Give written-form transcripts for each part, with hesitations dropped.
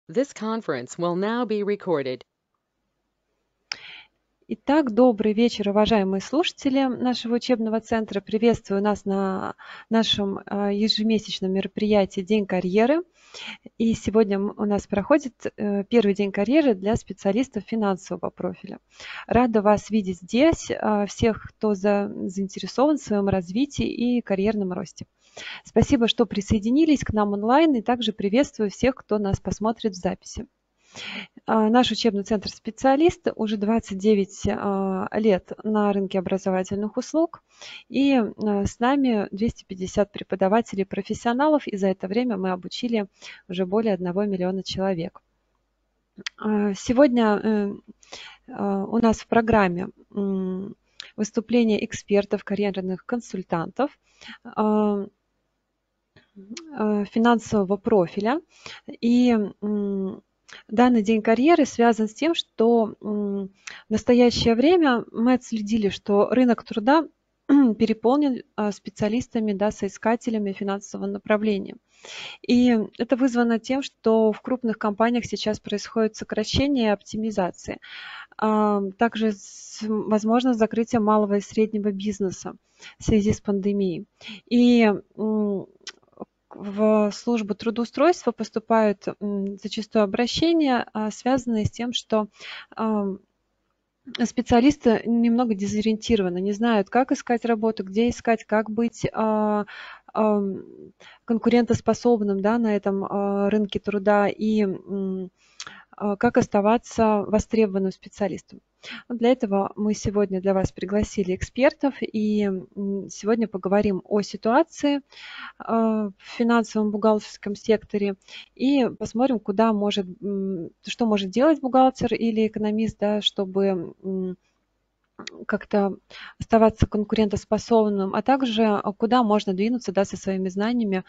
This conference will now be recorded. Итак, добрый вечер, уважаемые слушатели нашего учебного центра. Приветствую нас на нашем ежемесячном мероприятии «День карьеры». И сегодня у нас проходит первый день карьеры для специалистов финансового профиля. Рада вас видеть здесь, всех, кто заинтересован в своем развитии и карьерном росте. Спасибо, что присоединились к нам онлайн, и также приветствую всех, кто нас посмотрит в записи. Наш учебный центр «Специалисты» уже 29 лет на рынке образовательных услуг, и с нами 250 преподавателей и профессионалов, и за это время мы обучили уже более 1 миллиона человек. Сегодня у нас в программе выступления экспертов, карьерных консультантов, финансового профиля, и данный день карьеры связан с тем, что в настоящее время мы отследили, что рынок труда переполнен специалистами, да, соискателями финансового направления. И это вызвано тем, что в крупных компаниях сейчас происходит сокращение и оптимизация. Также возможно закрытие малого и среднего бизнеса в связи с пандемией. И в службу трудоустройства поступают зачастую обращения, связанные с тем, что специалисты немного дезориентированы, не знают, как искать работу, где искать, как быть конкурентоспособным, да, на этом рынке труда и как оставаться востребованным специалистом. Для этого мы сегодня для вас пригласили экспертов, и сегодня поговорим о ситуации в финансовом бухгалтерском секторе и посмотрим, что может делать бухгалтер или экономист, да, чтобы как-то оставаться конкурентоспособным, а также куда можно двинуться, да, со своими знаниями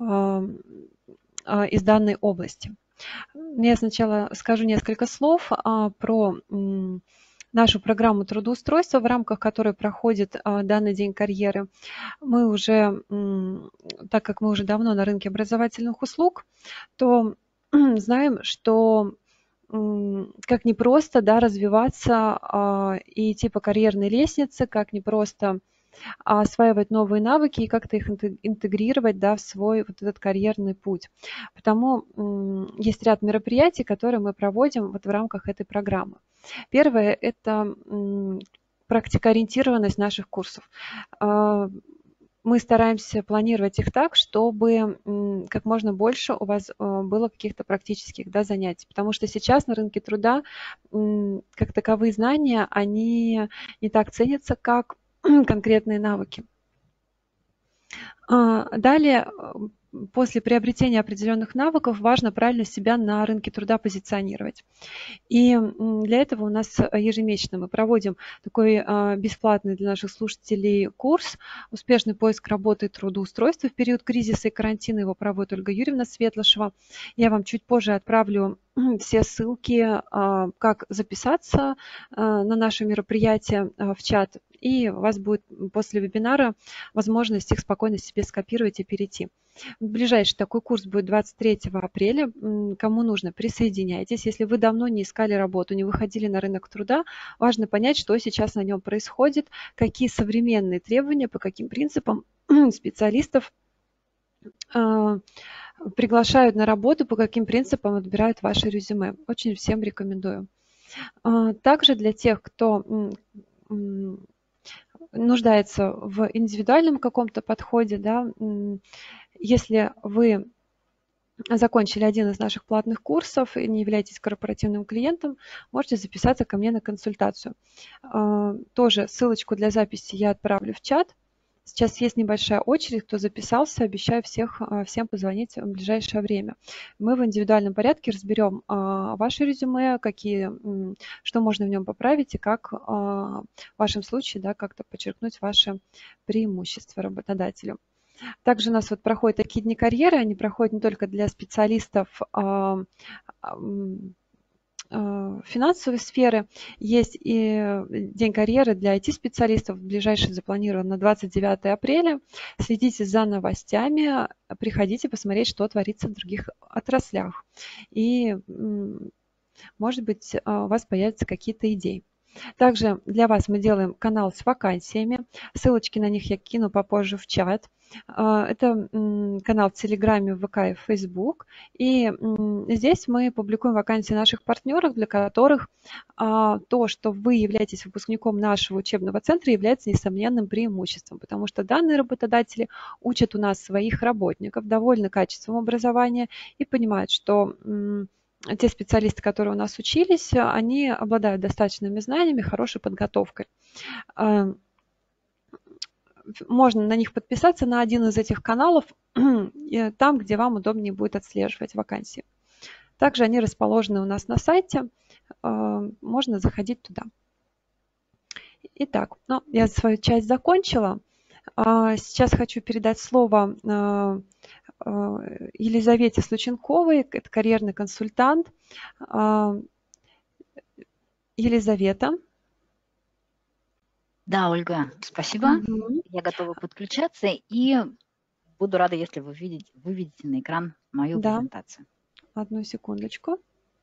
из данной области. Я сначала скажу несколько слов про нашу программу трудоустройства, в рамках которой проходит данный день карьеры. Мы уже, так как мы уже давно на рынке образовательных услуг, то знаем, что как непросто, да, развиваться и идти по карьерной лестнице, как непросто осваивать новые навыки и как-то их интегрировать, да, в свой вот этот карьерный путь. Потому есть ряд мероприятий, которые мы проводим вот в рамках этой программы. Первое – это практикоориентированность наших курсов. Мы стараемся планировать их так, чтобы как можно больше у вас было каких-то практических, да, занятий, потому что сейчас на рынке труда как таковые знания, они не так ценятся, как конкретные навыки. Далее, после приобретения определенных навыков, важно правильно себя на рынке труда позиционировать. И для этого у нас ежемесячно мы проводим такой бесплатный для наших слушателей курс «Успешный поиск работы и трудоустройства в период кризиса и карантина». Его проводит Ольга Юрьевна Светлышева. Я вам чуть позже отправлю все ссылки, как записаться на наше мероприятие в чат. И у вас будет после вебинара возможность их спокойно себе скопировать и перейти. Ближайший такой курс будет 23 апреля. Кому нужно, присоединяйтесь. Если вы давно не искали работу, не выходили на рынок труда, важно понять, что сейчас на нем происходит, какие современные требования, по каким принципам специалистов приглашают на работу, по каким принципам отбирают ваше резюме. Очень всем рекомендую. Также для тех, кто нуждается в индивидуальном каком-то подходе, да, если вы закончили один из наших платных курсов и не являетесь корпоративным клиентом, можете записаться ко мне на консультацию. Тоже ссылочку для записи я отправлю в чат. Сейчас есть небольшая очередь, кто записался, обещаю всем позвонить в ближайшее время. Мы в индивидуальном порядке разберем ваше резюме, что можно в нем поправить и как в вашем случае, да, как-то подчеркнуть ваши преимущества работодателю. Также у нас вот проходят такие дни карьеры, они проходят не только для специалистов финансовой сферы. Есть и День карьеры для IT-специалистов. Ближайший запланирован на 29 апреля. Следите за новостями, приходите посмотреть, что творится в других отраслях. И, может быть, у вас появятся какие-то идеи. Также для вас мы делаем канал с вакансиями. Ссылочки на них я кину попозже в чат. Это канал в Телеграме, в ВК и в Фейсбук. И здесь мы публикуем вакансии наших партнеров, для которых то, что вы являетесь выпускником нашего учебного центра, является несомненным преимуществом, потому что данные работодатели учат у нас своих работников довольно качественному образованию и понимают, что те специалисты, которые у нас учились, они обладают достаточными знаниями, хорошей подготовкой. Можно на них подписаться на один из этих каналов, там, где вам удобнее будет отслеживать вакансии. Также они расположены у нас на сайте, можно заходить туда. Итак, я свою часть закончила. Сейчас хочу передать слово Елизавете Слученковой, это карьерный консультант. Елизавета. Да, Ольга, спасибо. Я готова подключаться и буду рада, если вы выведете на экран мою презентацию. Одну секундочку.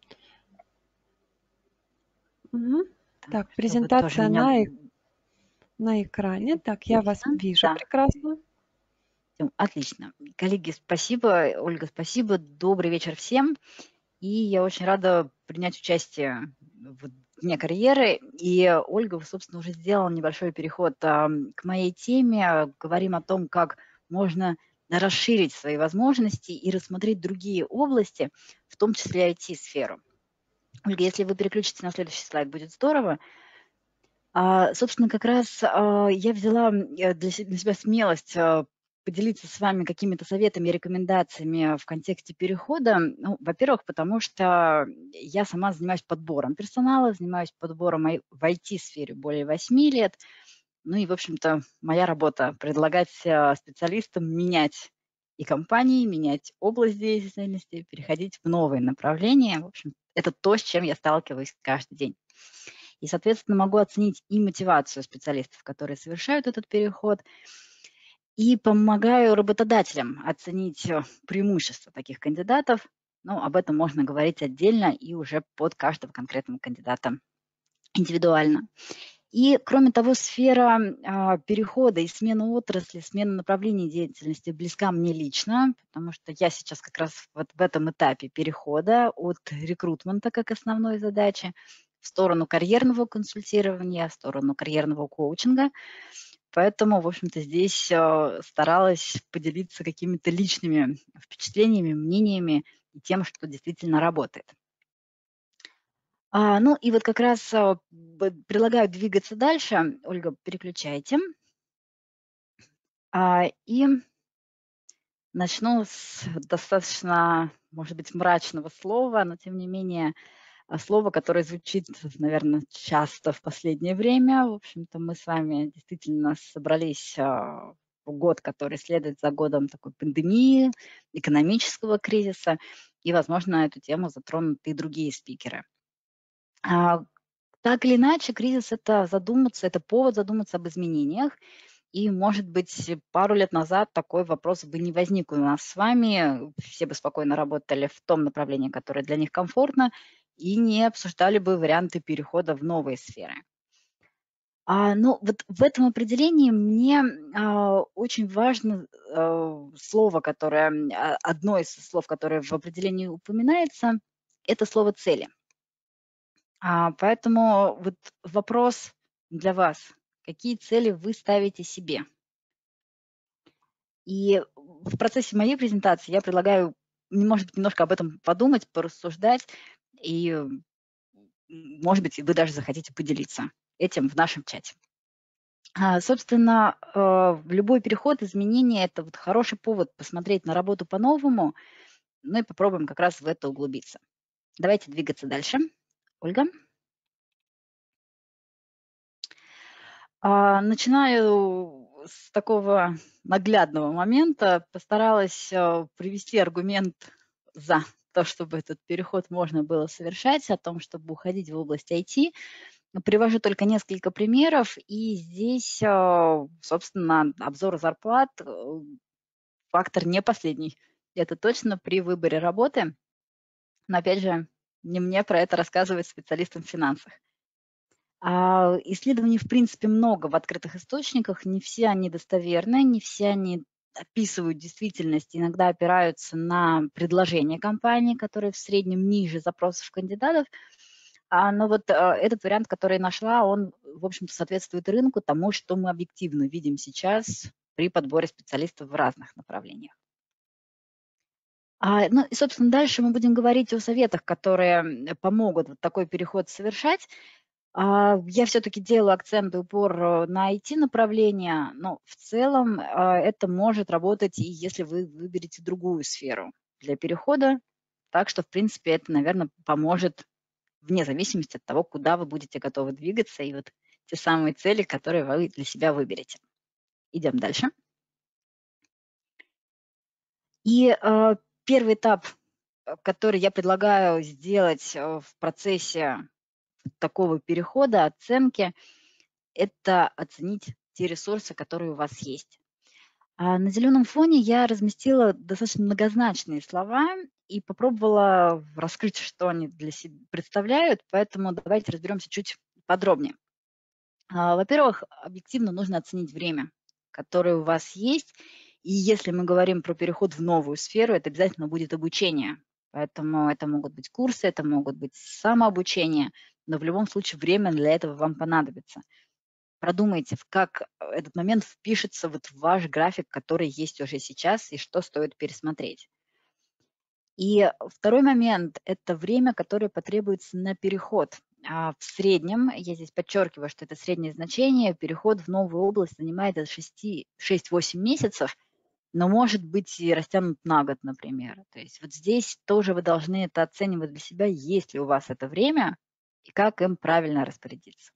Так, презентация на экране. Так, я вас вижу прекрасно. Отлично. Коллеги, спасибо. Ольга, спасибо. Добрый вечер всем. И я очень рада принять участие в Дне карьеры. И Ольга, собственно, уже сделала небольшой переход к моей теме. Говорим о том, как можно расширить свои возможности и рассмотреть другие области, в том числе IT-сферу. Ольга, если вы переключитесь на следующий слайд, будет здорово. Собственно, как раз я взяла для себя смелость поделиться с вами какими-то советами и рекомендациями в контексте перехода. Ну, во-первых, потому что я сама занимаюсь подбором персонала, занимаюсь подбором в IT-сфере более 8 лет. Ну и, в общем-то, моя работа – предлагать специалистам менять и компании, менять область деятельности, переходить в новые направления. В общем, это то, с чем я сталкиваюсь каждый день. И, соответственно, могу оценить и мотивацию специалистов, которые совершают этот переход, и помогаю работодателям оценить преимущества таких кандидатов. Ну, об этом можно говорить отдельно и уже под каждого конкретного кандидата индивидуально. И, кроме того, сфера перехода и смены отрасли, смены направления деятельности близка мне лично, потому что я сейчас как раз вот в этом этапе перехода от рекрутмента как основной задачи в сторону карьерного консультирования, в сторону карьерного коучинга. Поэтому, в общем-то, здесь старалась поделиться какими-то личными впечатлениями, мнениями и тем, что действительно работает. Ну и вот как раз предлагаю двигаться дальше. Ольга, переключайте. И начну с достаточно, может быть, мрачного слова, но тем не менее слово, которое звучит, наверное, часто в последнее время. В общем-то, мы с вами действительно собрались в год, который следует за годом такой пандемии, экономического кризиса, и, возможно, на эту тему затронут и другие спикеры. Так или иначе, кризис – это задуматься, это повод задуматься об изменениях. И, может быть, пару лет назад такой вопрос бы не возник у нас с вами. Все бы спокойно работали в том направлении, которое для них комфортно, и не обсуждали бы варианты перехода в новые сферы. Но вот в этом определении мне очень важно слово, одно из слов, которое в определении упоминается, это слово «цели». Поэтому вот вопрос для вас. Какие цели вы ставите себе? И в процессе моей презентации я предлагаю, может быть, немножко об этом подумать, порассуждать, и, может быть, вы даже захотите поделиться этим в нашем чате. Собственно, любой переход, изменение – это вот хороший повод посмотреть на работу по-новому, ну и попробуем как раз в это углубиться. Давайте двигаться дальше. Ольга. Начинаю с такого наглядного момента. Постаралась привести аргумент «за» то, чтобы этот переход можно было совершать, о том, чтобы уходить в область IT. Привожу только несколько примеров, и здесь, собственно, обзор зарплат фактор не последний. Это точно при выборе работы. Но опять же, не мне про это рассказывать специалистам в финансах. Исследований, в принципе, много в открытых источниках, не все они достоверны, не все они описывают действительность, иногда опираются на предложения компании, которые в среднем ниже запросов кандидатов. Но вот этот вариант, который я нашла, он, в общем-то, соответствует рынку, тому, что мы объективно видим сейчас при подборе специалистов в разных направлениях. Ну и, собственно, дальше мы будем говорить о советах, которые помогут вот такой переход совершать. Я все-таки делаю акцент и упор на IT-направление, но в целом это может работать и если вы выберете другую сферу для перехода. Так что, в принципе, это, наверное, поможет вне зависимости от того, куда вы будете готовы двигаться и вот те самые цели, которые вы для себя выберете. Идем дальше. И первый этап, который я предлагаю сделать в процессе такого перехода, оценки, это оценить те ресурсы, которые у вас есть. На зеленом фоне я разместила достаточно многозначные слова и попробовала раскрыть, что они для себя представляют, поэтому давайте разберемся чуть подробнее. Во-первых, объективно нужно оценить время, которое у вас есть, и если мы говорим про переход в новую сферу, это обязательно будет обучение. Поэтому это могут быть курсы, это могут быть самообучение, но в любом случае время для этого вам понадобится. Продумайте, как этот момент впишется вот в ваш график, который есть уже сейчас, и что стоит пересмотреть. И второй момент – это время, которое потребуется на переход. В среднем, я здесь подчеркиваю, что это среднее значение, переход в новую область занимает от 6-8 месяцев, но может быть и растянут на год, например. То есть вот здесь тоже вы должны это оценивать для себя, есть ли у вас это время и как им правильно распорядиться.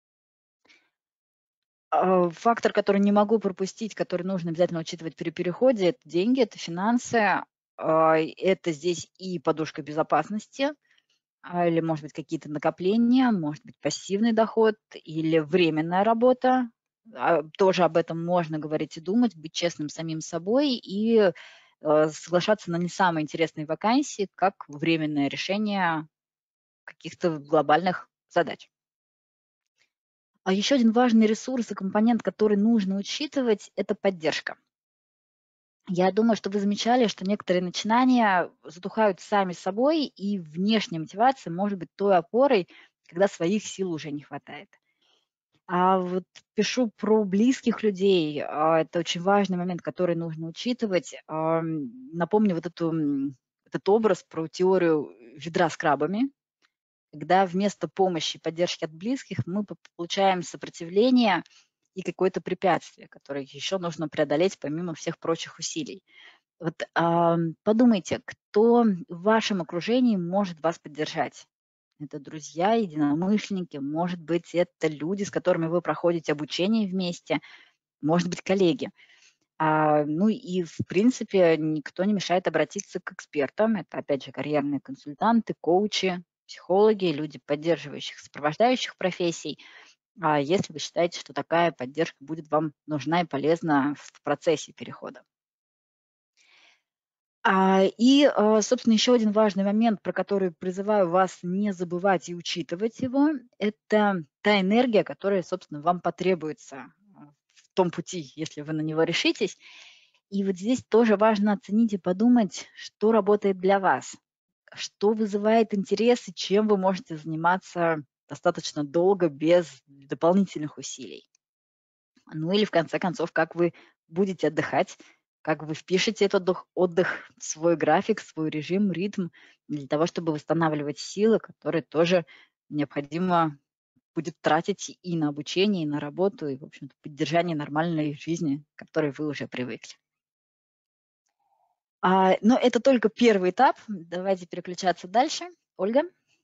Фактор, который не могу пропустить, который нужно обязательно учитывать при переходе, это деньги, это финансы, это здесь и подушка безопасности, или, может быть, какие-то накопления, может быть, пассивный доход или временная работа. Тоже об этом можно говорить и думать, быть честным самим собой и соглашаться на не самые интересные вакансии, как временное решение каких-то глобальных задач. Еще один важный ресурс и компонент, который нужно учитывать, это поддержка. Я думаю, что вы замечали, что некоторые начинания затухают сами собой, и внешняя мотивация может быть той опорой, когда своих сил уже не хватает. Вот пишу про близких людей. Это очень важный момент, который нужно учитывать. Напомню этот образ про теорию ведра с крабами, когда вместо помощи и поддержки от близких мы получаем сопротивление и какое-то препятствие, которое еще нужно преодолеть помимо всех прочих усилий. Вот подумайте, кто в вашем окружении может вас поддержать. Это друзья, единомышленники, может быть, это люди, с которыми вы проходите обучение вместе, может быть, коллеги. Ну и, в принципе, никто не мешает обратиться к экспертам. Это, опять же, карьерные консультанты, коучи, психологи, люди, поддерживающих, сопровождающих профессий. Если вы считаете, что такая поддержка будет вам нужна и полезна в процессе перехода. Собственно, еще один важный момент, про который призываю вас не забывать и учитывать его, это та энергия, которая, собственно, вам потребуется в том пути, если вы на него решитесь. И вот здесь тоже важно оценить и подумать, что работает для вас, что вызывает интерес и чем вы можете заниматься достаточно долго без дополнительных усилий. Ну или, в конце концов, как вы будете отдыхать, как вы впишете этот отдых в свой график, в свой режим, ритм, для того, чтобы восстанавливать силы, которые тоже необходимо будет тратить и на обучение, и на работу, и, в общем-то, поддержание нормальной жизни, к которой вы уже привыкли. Но это только первый этап. Давайте переключаться дальше. Ольга.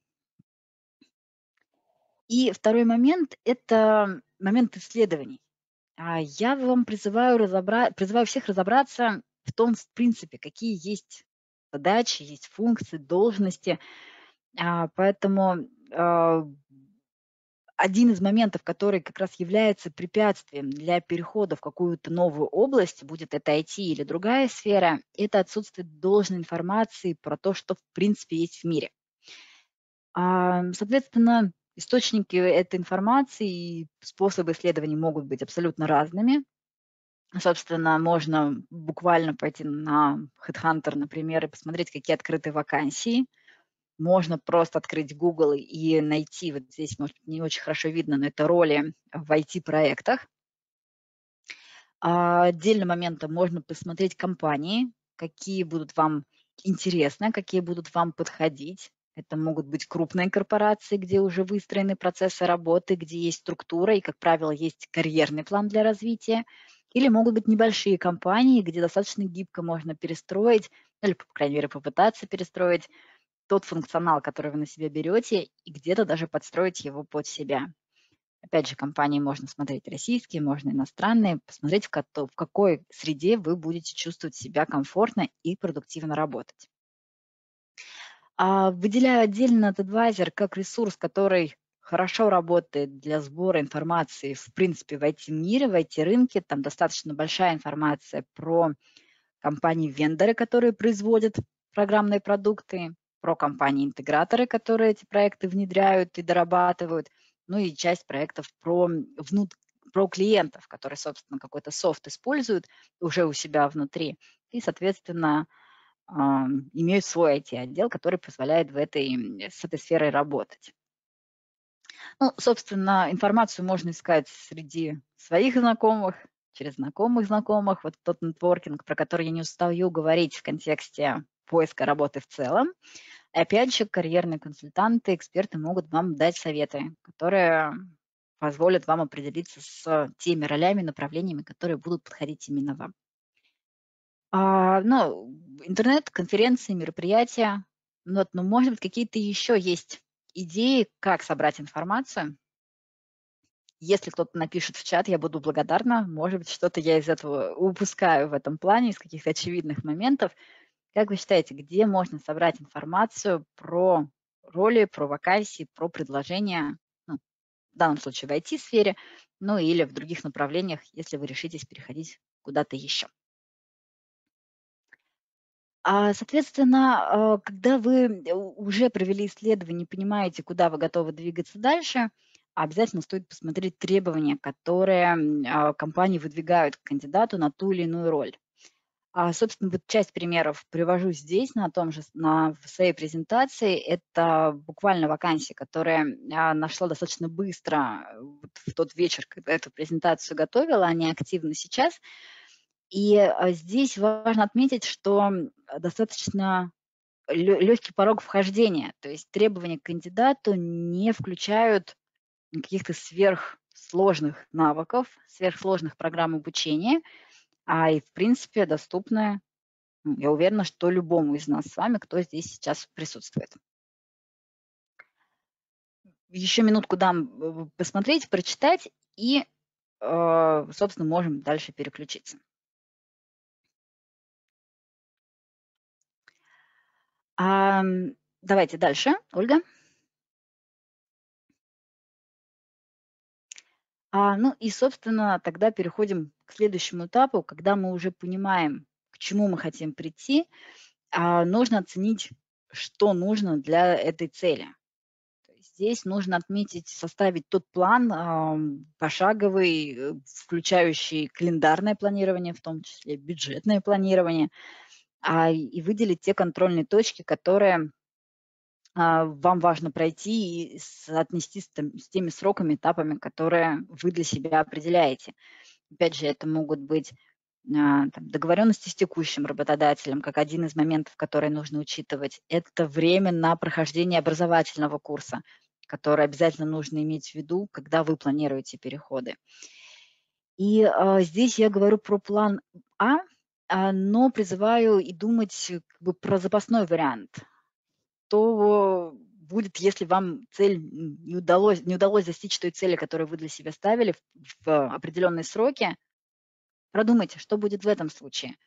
И второй момент – это момент исследований. Я вам призываю всех разобраться в том, в принципе, какие есть задачи, есть функции, должности. Поэтому один из моментов, который как раз является препятствием для перехода в какую-то новую область, будет это IT или другая сфера, это отсутствие должной информации про то, что в принципе есть в мире. Соответственно, источники этой информации и способы исследований могут быть абсолютно разными. Собственно, можно буквально пойти на HeadHunter, например, и посмотреть, какие открытые вакансии. Можно просто открыть Google и найти, вот здесь, может, не очень хорошо видно, но это роли в IT-проектах. Отдельным моментом можно посмотреть компании, какие будут вам интересны, какие будут вам подходить. Это могут быть крупные корпорации, где уже выстроены процессы работы, где есть структура и, как правило, есть карьерный план для развития. Или могут быть небольшие компании, где достаточно гибко можно перестроить, или, по крайней мере, попытаться перестроить тот функционал, который вы на себя берете, и где-то даже подстроить его под себя. Опять же, компании можно смотреть российские, можно иностранные, посмотреть, в какой среде вы будете чувствовать себя комфортно и продуктивно работать. Выделяю отдельно TripAdvisor как ресурс, который хорошо работает для сбора информации, в принципе, в IT-мире, в IT-рынке. Там достаточно большая информация про компании-вендоры, которые производят программные продукты, про компании-интеграторы, которые эти проекты внедряют и дорабатывают, ну и часть проектов про клиентов, которые, собственно, какой-то софт используют уже у себя внутри и, соответственно, имеют свой IT-отдел, который позволяет с этой сферой работать. Ну, собственно, информацию можно искать среди своих знакомых, через знакомых знакомых. Вот тот нетворкинг, про который я не устаю говорить в контексте поиска работы в целом. И опять же, карьерные консультанты, эксперты могут вам дать советы, которые позволят вам определиться с теми ролями, направлениями, которые будут подходить именно вам. Интернет, конференции, мероприятия. Но, может быть, какие-то еще есть идеи, как собрать информацию. Если кто-то напишет в чат, я буду благодарна. Может быть, что-то я из этого упускаю в этом плане, из каких-то очевидных моментов. Как вы считаете, где можно собрать информацию про роли, про вакансии, про предложения, в данном случае в IT-сфере, ну или в других направлениях, если вы решитесь переходить куда-то еще? Соответственно, когда вы уже провели исследование, понимаете, куда вы готовы двигаться дальше, обязательно стоит посмотреть требования, которые компании выдвигают к кандидату на ту или иную роль. Собственно, вот часть примеров привожу здесь, в своей презентации. Это буквально вакансия, которая нашла достаточно быстро в тот вечер, когда эту презентацию готовила, они активны сейчас. И здесь важно отметить, что достаточно легкий порог вхождения, то есть требования к кандидату не включают каких-то сверхсложных навыков, сверхсложных программ обучения, и, в принципе, доступны, я уверена, что любому из нас с вами, кто здесь сейчас присутствует. Еще минутку дам посмотреть, прочитать, и, собственно, можем дальше переключиться. Давайте дальше, Ольга. И, собственно, тогда переходим к следующему этапу, когда мы уже понимаем, к чему мы хотим прийти, нужно оценить, что нужно для этой цели. То есть здесь нужно отметить, составить тот план пошаговый, включающий календарное планирование, в том числе бюджетное планирование, и выделить те контрольные точки, которые вам важно пройти и соотнести с теми сроками, этапами, которые вы для себя определяете. Опять же, это могут быть договоренности с текущим работодателем, как один из моментов, который нужно учитывать. Это время на прохождение образовательного курса, который обязательно нужно иметь в виду, когда вы планируете переходы. И здесь я говорю про план но призываю и думать про запасной вариант. Что будет, если вам не удалось достичь той цели, которую вы для себя ставили в определенные сроки? Продумайте, что будет в этом случае.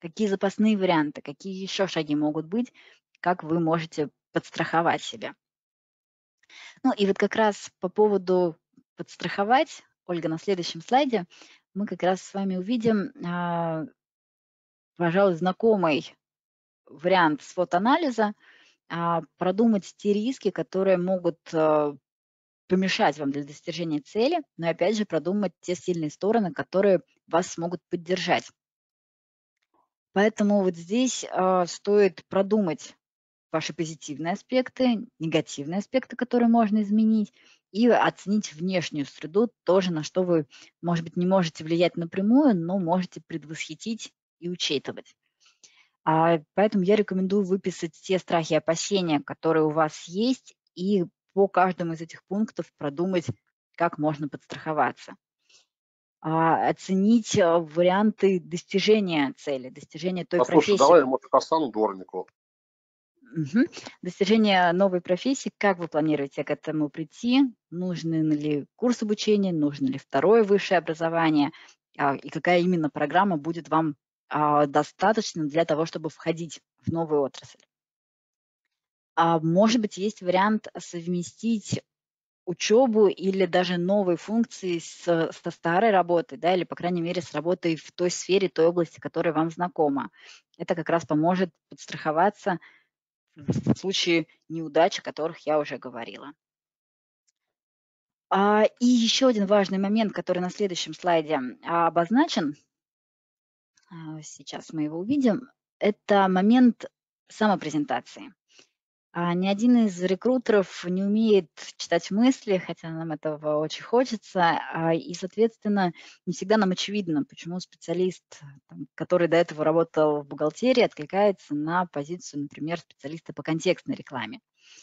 какие запасные варианты, какие еще шаги могут быть, как вы можете подстраховать себя. Ну и вот как раз по поводу подстраховать, Ольга, на следующем слайде мы как раз с вами увидим, пожалуй, знакомый вариант SWOT-анализа, продумать те риски, которые могут помешать вам для достижения цели, но опять же продумать те сильные стороны, которые вас смогут поддержать. Поэтому вот здесь стоит продумать ваши позитивные аспекты, негативные аспекты, которые можно изменить, и оценить внешнюю среду, тоже на что вы, может быть, не можете влиять напрямую, но можете предвосхитить и учитывать. Поэтому я рекомендую выписать те страхи и опасения, которые у вас есть, и по каждому из этих пунктов продумать, как можно подстраховаться. Оценить варианты достижения цели, достижения той Послушай, профессии. давай мотокостану дворнику. Достижение новой профессии, как вы планируете к этому прийти? Нужны ли курс обучения, нужно ли второе высшее образование, и какая именно программа будет вам достаточно для того, чтобы входить в новую отрасль? Может быть, есть вариант совместить учебу или даже новые функции со старой работой, да, или, по крайней мере, с работой в той сфере, той области, которая вам знакома. Это как раз поможет подстраховаться в случае неудач, о которых я уже говорила. И еще один важный момент, который на следующем слайде обозначен, сейчас мы его увидим, это момент самопрезентации. Ни один из рекрутеров не умеет читать мысли, хотя нам этого очень хочется, и, соответственно, не всегда нам очевидно, почему специалист, который до этого работал в бухгалтерии, откликается на позицию, например, специалиста по контекстной рекламе.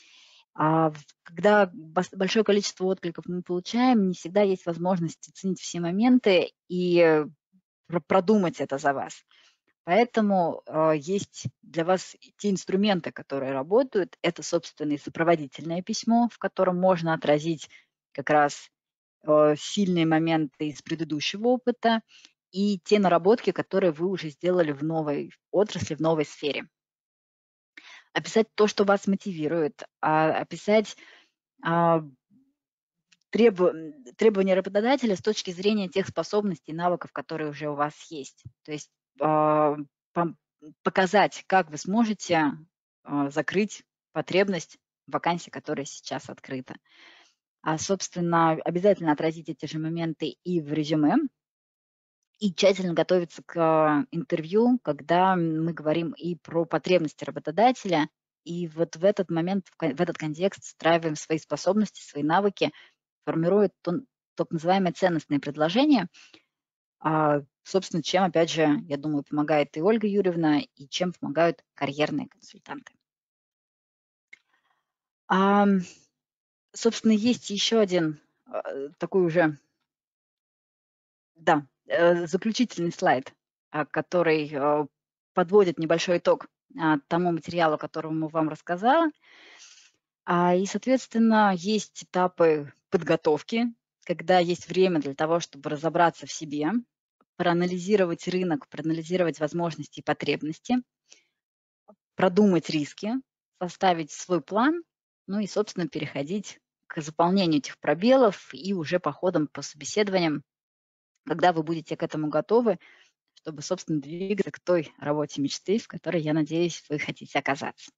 Когда большое количество откликов мы получаем, не всегда есть возможность оценить все моменты и продумать это за вас. Поэтому есть для вас те инструменты, которые работают. Это, собственно, и сопроводительное письмо, в котором можно отразить как раз сильные моменты из предыдущего опыта и те наработки, которые вы уже сделали в новой отрасли, в новой сфере. Описать то, что вас мотивирует, описать требования работодателя с точки зрения тех способностей, навыков, которые уже у вас есть. То есть показать, как вы сможете закрыть потребность вакансии, которая сейчас открыта. Собственно, обязательно отразить эти же моменты и в резюме, и тщательно готовиться к интервью, когда мы говорим и про потребности работодателя, и вот в этот момент, в этот контекст встраиваем свои способности, свои навыки, формирует так называемое ценностное предложение, собственно, чем, опять же, я думаю, помогает и Ольга Юрьевна, и чем помогают карьерные консультанты. Собственно, есть еще один такой уже, заключительный слайд, который подводит небольшой итог тому материалу, которому вам рассказала. И, соответственно, есть этапы подготовки, когда есть время для того, чтобы разобраться в себе, проанализировать рынок, проанализировать возможности и потребности, продумать риски, составить свой план, ну и, собственно, переходить к заполнению этих пробелов и уже по ходам, по собеседованиям, когда вы будете к этому готовы, чтобы, собственно, двигаться к той работе мечты, в которой, я надеюсь, вы хотите оказаться.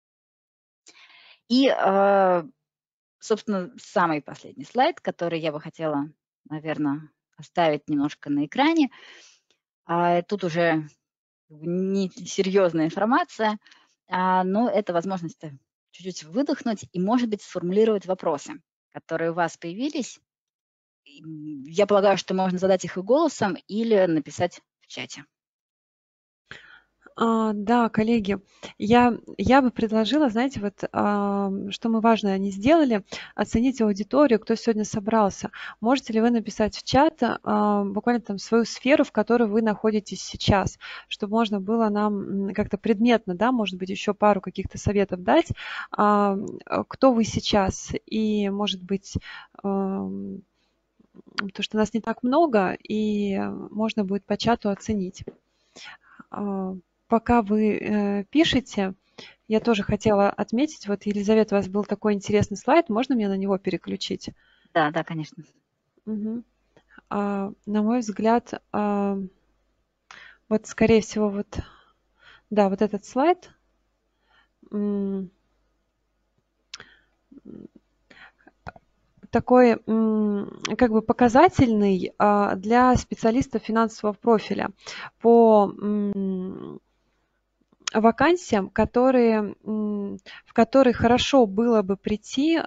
И, собственно, самый последний слайд, который я бы хотела, наверное, оставить немножко на экране. Тут уже не серьезная информация, но это возможность чуть-чуть выдохнуть и, может быть, сформулировать вопросы, которые у вас появились. Я полагаю, что можно задать их и голосом или написать в чате. Да, коллеги, я бы предложила, знаете, вот что мы важное не сделали, оценить аудиторию, кто сегодня собрался. Можете ли вы написать в чат буквально там свою сферу, в которой вы находитесь сейчас, чтобы можно было нам как-то предметно, да, может быть, еще пару каких-то советов дать, кто вы сейчас, и, может быть, потому что нас не так много, и можно будет по чату оценить. Пока вы пишете, я тоже хотела отметить, вот, Елизавета, у вас был такой интересный слайд, можно мне на него переключить? Да, да, конечно. Угу. На мой взгляд, вот, скорее всего, вот, да, вот этот слайд такой как бы показательный для специалистов финансового профиля по вакансиям, в которые хорошо было бы прийти,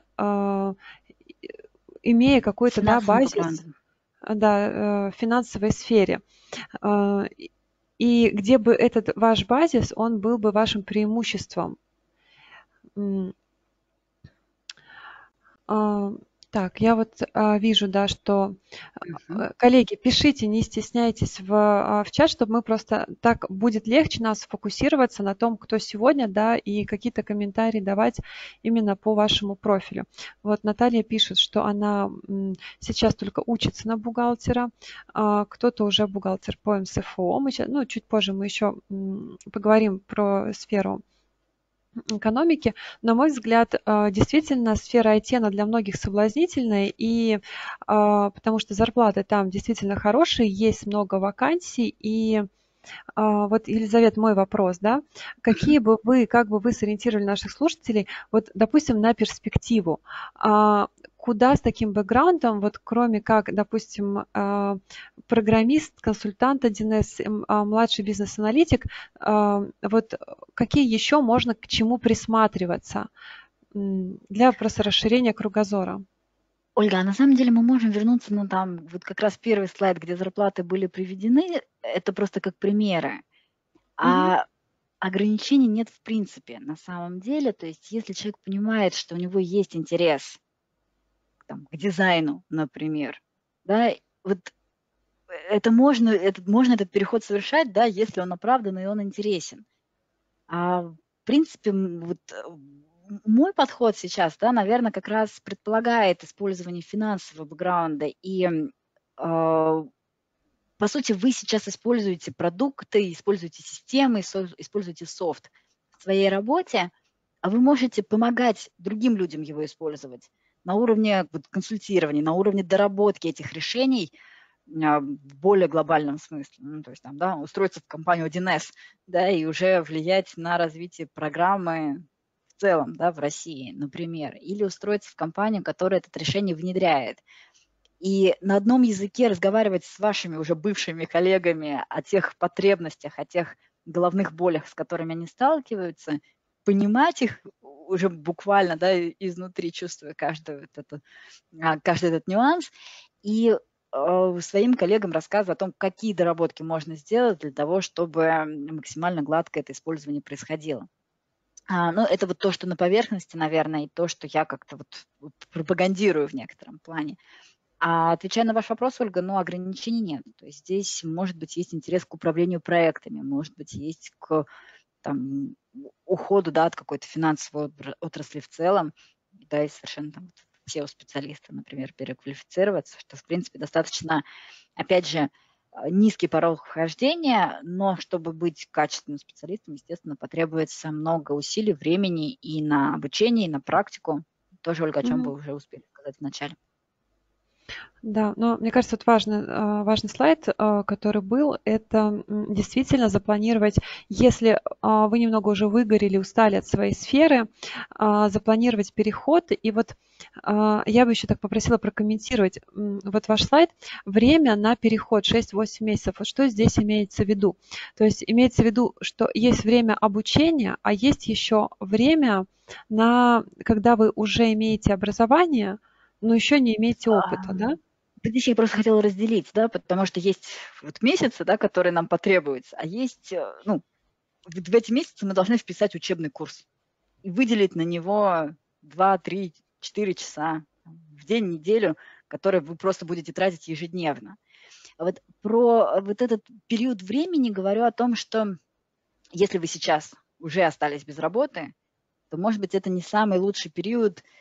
имея какой-то, да, Финансовым базис, бэкграундом. да, в финансовой сфере. И где бы этот ваш базис, он был бы вашим преимуществом. Так, я вот вижу, да, что коллеги, пишите, не стесняйтесь в чат, чтобы мы просто так будет легче нас фокусироваться на том, кто сегодня, да, и какие-то комментарии давать именно по вашему профилю. Вот Наталья пишет, что она сейчас только учится на бухгалтера, кто-то уже бухгалтер по МСФО. Ну, чуть позже мы еще поговорим про сферу экономики. На мой взгляд, действительно, сфера IT, она для многих соблазнительная, и потому что зарплаты там действительно хорошие, есть много вакансий, и вот, Елизавета, мой вопрос, да, как бы вы сориентировали наших слушателей, вот, допустим, на перспективу, куда с таким бэкграундом, вот, кроме как, допустим, программист, консультант 1С, младший бизнес-аналитик, вот, какие еще можно к чему присматриваться для просто расширения кругозора? Ольга, а на самом деле мы можем вернуться на там, вот как раз первый слайд, где зарплаты были приведены, это просто как примеры. А ограничений нет в принципе на самом деле. То есть если человек понимает, что у него есть интерес там, к дизайну, например, да, вот можно этот переход совершать, да, если он оправдан и он интересен. В принципе, вот мой подход сейчас, да, наверное, как раз предполагает использование финансового бэкграунда. И, по сути, вы сейчас используете продукты, используете системы, используете софт в своей работе, а вы можете помогать другим людям его использовать на уровне консультирования, на уровне доработки этих решений в более глобальном смысле. Ну, то есть там, да, устроиться в компанию 1С, да, и уже влиять на развитие программы в целом, да, в России, например. Или устроиться в компанию, которая это решение внедряет. И на одном языке разговаривать с вашими уже бывшими коллегами о тех потребностях, о тех головных болях, с которыми они сталкиваются, понимать их уже буквально, да, изнутри, чувствуя каждый этот нюанс, и своим коллегам рассказывать о том, какие доработки можно сделать для того, чтобы максимально гладко это использование происходило. Ну, это вот то, что на поверхности, наверное, и то, что я как-то вот пропагандирую в некотором плане. Отвечая на ваш вопрос, Ольга, ограничений нет. То есть здесь, может быть, есть интерес к управлению проектами, может быть, есть к там, уходу, да, от какой-то финансовой отрасли в целом, да, и совершенно там SEO-специалиста, например, переквалифицироваться, что, в принципе, достаточно, опять же, низкий порог вхождения, но чтобы быть качественным специалистом, естественно, потребуется много усилий, времени и на обучение, и на практику. Тоже, Ольга, о чем вы уже успели сказать вначале. Да, но мне кажется, вот важный слайд, который был, это действительно запланировать, если вы немного уже выгорели, устали от своей сферы, запланировать переход. И вот я бы еще так попросила прокомментировать вот ваш слайд. Время на переход 6-8 месяцев. Вот что здесь имеется в виду? То есть имеется в виду, что есть время обучения, а есть еще время, когда вы уже имеете образование, но еще не имеете опыта, да? Здесь я просто хотела разделить, да, потому что есть вот месяцы, да, которые нам потребуются, а есть, ну, в эти месяцы мы должны вписать учебный курс и выделить на него 2, 3, 4 часа в день, неделю, которые вы просто будете тратить ежедневно. Вот про вот этот период времени говорю о том, что если вы сейчас уже остались без работы, то, может быть, это не самый лучший период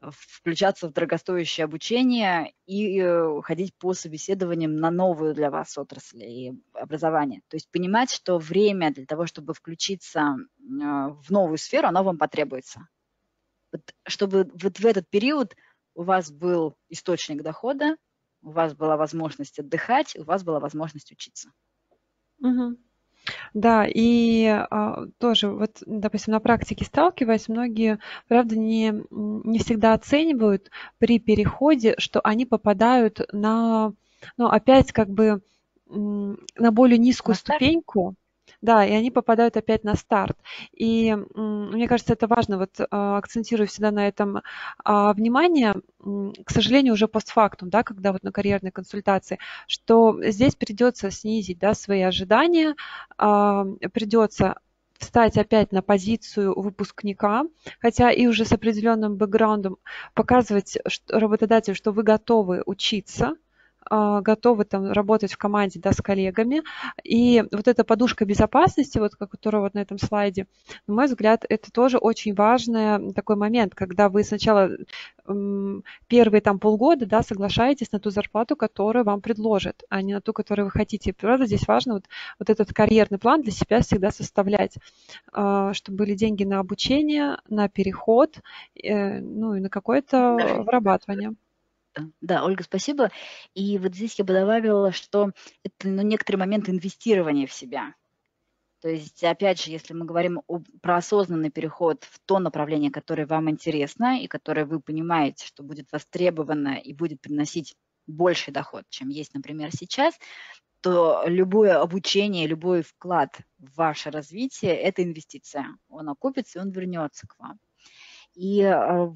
включаться в дорогостоящее обучение и ходить по собеседованиям на новую для вас отрасль и образование. То есть понимать, что время для того, чтобы включиться в новую сферу, оно вам потребуется. Вот, чтобы вот в этот период у вас был источник дохода, у вас была возможность отдыхать, у вас была возможность учиться. Мгм. Да, и тоже, вот, допустим, на практике сталкиваясь, многие, правда, не всегда оценивают при переходе, что они попадают на, ну, опять как бы на более низкую На старт? ступеньку, да, и они попадают опять на старт. И мне кажется, это важно, вот акцентирую всегда на этом внимание, к сожалению, уже постфактум, да, когда вот на карьерной консультации, что здесь придется снизить, да, свои ожидания, придется встать опять на позицию выпускника, хотя и уже с определенным бэкграундом показывать работодателю, что вы готовы учиться, готовы там работать в команде, да, с коллегами. И вот эта подушка безопасности, вот которая вот на этом слайде, на мой взгляд, это тоже очень важный такой момент, когда вы сначала первые там полгода, да, соглашаетесь на ту зарплату, которую вам предложат, а не на ту, которую вы хотите. Правда, здесь важно вот этот карьерный план для себя всегда составлять, чтобы были деньги на обучение, на переход, ну и на какое-то Даже вырабатывание. Да, Ольга, спасибо. И вот здесь я бы добавила, что это некоторый момент инвестирования в себя. То есть, опять же, если мы говорим про осознанный переход в то направление, которое вам интересно и которое вы понимаете, что будет востребовано и будет приносить больший доход, чем есть, например, сейчас, то любое обучение, любой вклад в ваше развитие – это инвестиция. Он окупится, и он вернется к вам. И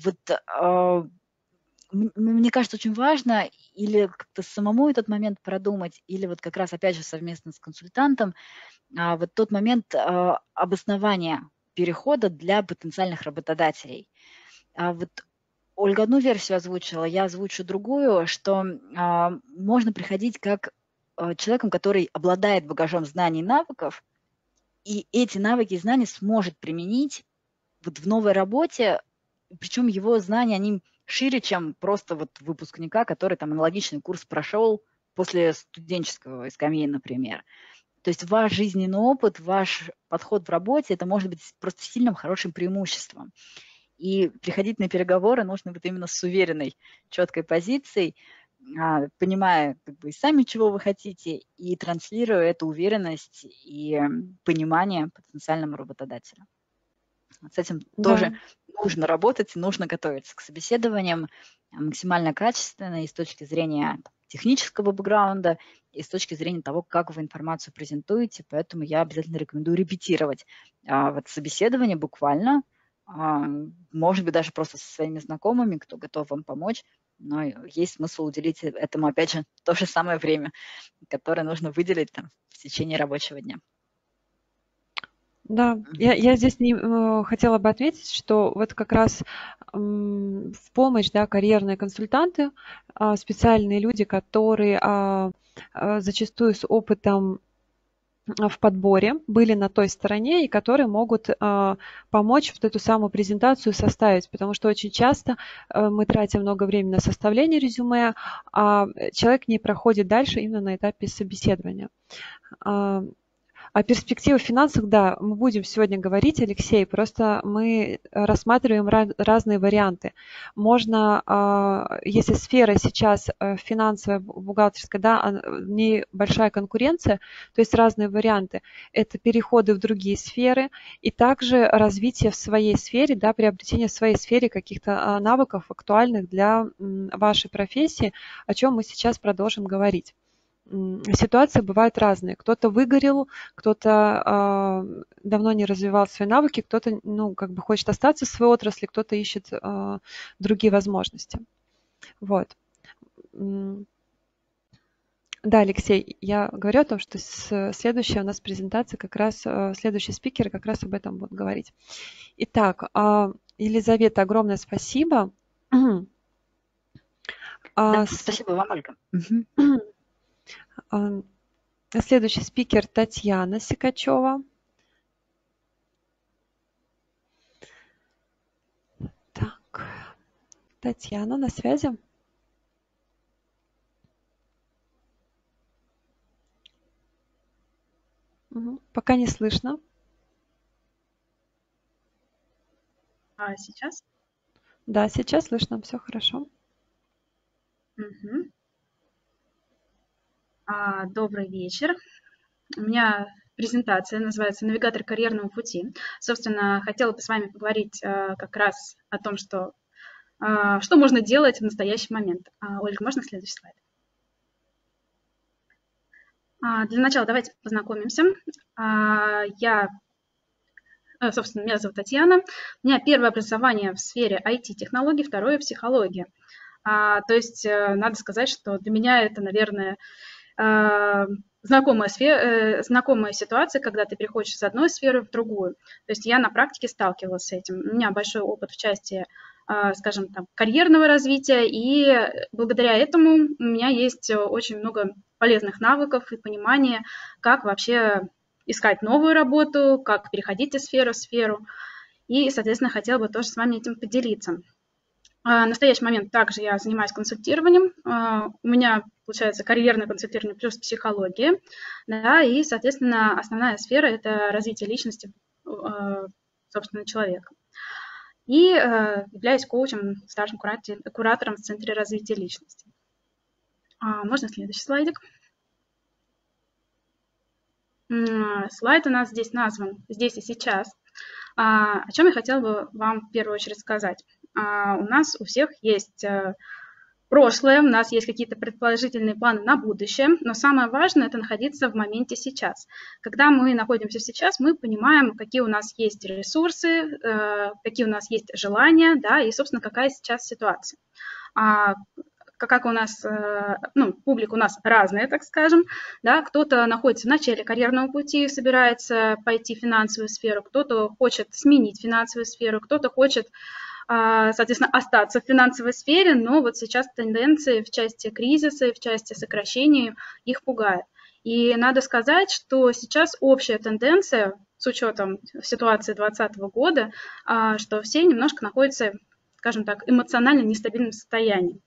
мне кажется, очень важно или как-то самому этот момент продумать, или вот как раз, опять же, совместно с консультантом, вот тот момент обоснования перехода для потенциальных работодателей. Вот Ольга одну версию озвучила, я озвучу другую, что можно приходить как человеком, который обладает багажом знаний и навыков, и эти навыки и знания сможет применить вот в новой работе, причем его знания, они шире, чем просто вот выпускника, который там аналогичный курс прошел после студенческого скамьи, например. То есть ваш жизненный опыт, ваш подход в работе, это может быть просто сильным, хорошим преимуществом. И приходить на переговоры нужно вот именно с уверенной, четкой позицией, понимая как бы и сами, чего вы хотите, и транслируя эту уверенность и понимание потенциальному работодателю. Вот с этим Да. тоже нужно работать, нужно готовиться к собеседованиям максимально качественно и с точки зрения технического бэкграунда, и с точки зрения того, как вы информацию презентуете. Поэтому я обязательно рекомендую репетировать вот собеседование буквально, может быть, даже просто со своими знакомыми, кто готов вам помочь, но есть смысл уделить этому, опять же, то же самое время, которое нужно выделить там, в течение рабочего дня. Да, я здесь хотела бы отметить, что вот как раз в помощь, да, карьерные консультанты, специальные люди, которые зачастую с опытом в подборе были на той стороне и которые могут помочь вот эту самую презентацию составить, потому что очень часто мы тратим много времени на составление резюме, а человек не проходит дальше именно на этапе собеседования. О перспективах финансов, да, мы будем сегодня говорить, Алексей, просто мы рассматриваем разные варианты. Можно, если сфера сейчас финансовая, бухгалтерская, да, в ней большая конкуренция, то есть разные варианты. Это переходы в другие сферы и также развитие в своей сфере, да, приобретение в своей сфере каких-то навыков актуальных для вашей профессии, о чем мы сейчас продолжим говорить. Ситуации бывают разные. Кто-то выгорел, кто-то давно не развивал свои навыки, кто-то, ну, как бы хочет остаться в своей отрасли, кто-то ищет другие возможности. Вот. Да, Алексей, я говорю о том, что следующая у нас презентация, как раз следующий спикер как раз об этом будет говорить. Итак, Елизавета, огромное спасибо. Да, спасибо вам, Ольга. Следующий спикер Татьяна Сикачева. Так. Татьяна, на связи? Пока не слышно. А сейчас? Да, сейчас слышно, все хорошо. Мгм. Добрый вечер. У меня презентация называется «Навигатор карьерного пути». Собственно, хотела бы с вами поговорить как раз о том, что можно делать в настоящий момент. Ольга, можно следующий слайд? Для начала давайте познакомимся. Собственно, меня зовут Татьяна. У меня первое образование в сфере IT-технологий, второе – психология. То есть надо сказать, что для меня это, наверное, знакомая ситуация, когда ты переходишь из одной сферы в другую. То есть я на практике сталкивалась с этим. У меня большой опыт в части, скажем, там, карьерного развития, и благодаря этому у меня есть очень много полезных навыков и понимания, как вообще искать новую работу, как переходить из сферы в сферу. И, соответственно, хотела бы тоже с вами этим поделиться. В настоящий момент также я занимаюсь консультированием. У меня получается карьерное консультирование плюс психология. Да, и, соответственно, основная сфера – это развитие личности, собственно, человека. И являюсь коучем, старшим куратором в Центре развития личности. Можно следующий слайдик? Слайд у нас здесь назван «Здесь и сейчас». О чем я хотела бы вам в первую очередь сказать. У нас у всех есть прошлое, у нас есть какие-то предположительные планы на будущее, но самое важное – это находиться в моменте сейчас. Когда мы находимся сейчас, мы понимаем, какие у нас есть ресурсы, какие у нас есть желания, да, и, собственно, какая сейчас ситуация. Как у нас, публика у нас разная, так скажем, да, кто-то находится в начале карьерного пути, собирается пойти в финансовую сферу, кто-то хочет сменить финансовую сферу, кто-то хочет, соответственно, остаться в финансовой сфере, но вот сейчас тенденции в части кризиса, в части сокращения их пугают. И надо сказать, что сейчас общая тенденция, с учетом ситуации 2020 года, что все немножко находятся, скажем так, эмоционально нестабильном состоянии.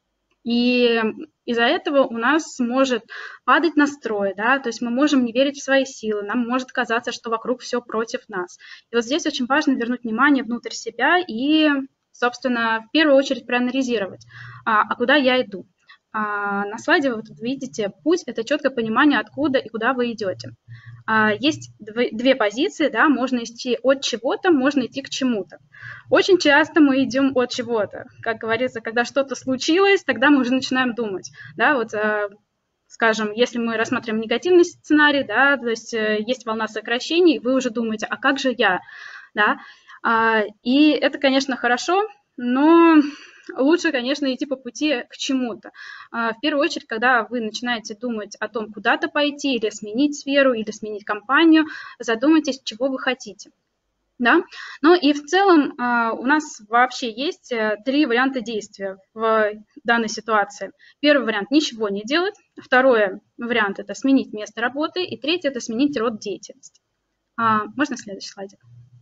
И из-за этого у нас может падать настрой, да, то есть мы можем не верить в свои силы, нам может казаться, что вокруг все против нас. И вот здесь очень важно вернуть внимание внутрь себя и, собственно, в первую очередь проанализировать, куда я иду. На слайде вы видите путь – это четкое понимание, откуда и куда вы идете. Есть две позиции, да, можно идти от чего-то, можно идти к чему-то. Очень часто мы идем от чего-то. Как говорится, когда что-то случилось, тогда мы уже начинаем думать. Да, вот, скажем, если мы рассматриваем негативный сценарий, да, то есть есть волна сокращений, вы уже думаете, а как же я? Да? И это, конечно, хорошо, но лучше, конечно, идти по пути к чему-то. В первую очередь, когда вы начинаете думать о том, куда-то пойти, или сменить сферу, или сменить компанию, задумайтесь, чего вы хотите. Да? Ну и в целом у нас вообще есть 3 варианта действия в данной ситуации. Первый вариант – ничего не делать. Второй вариант – это сменить место работы. И третий – это сменить род деятельности. Можно следующий слайдик?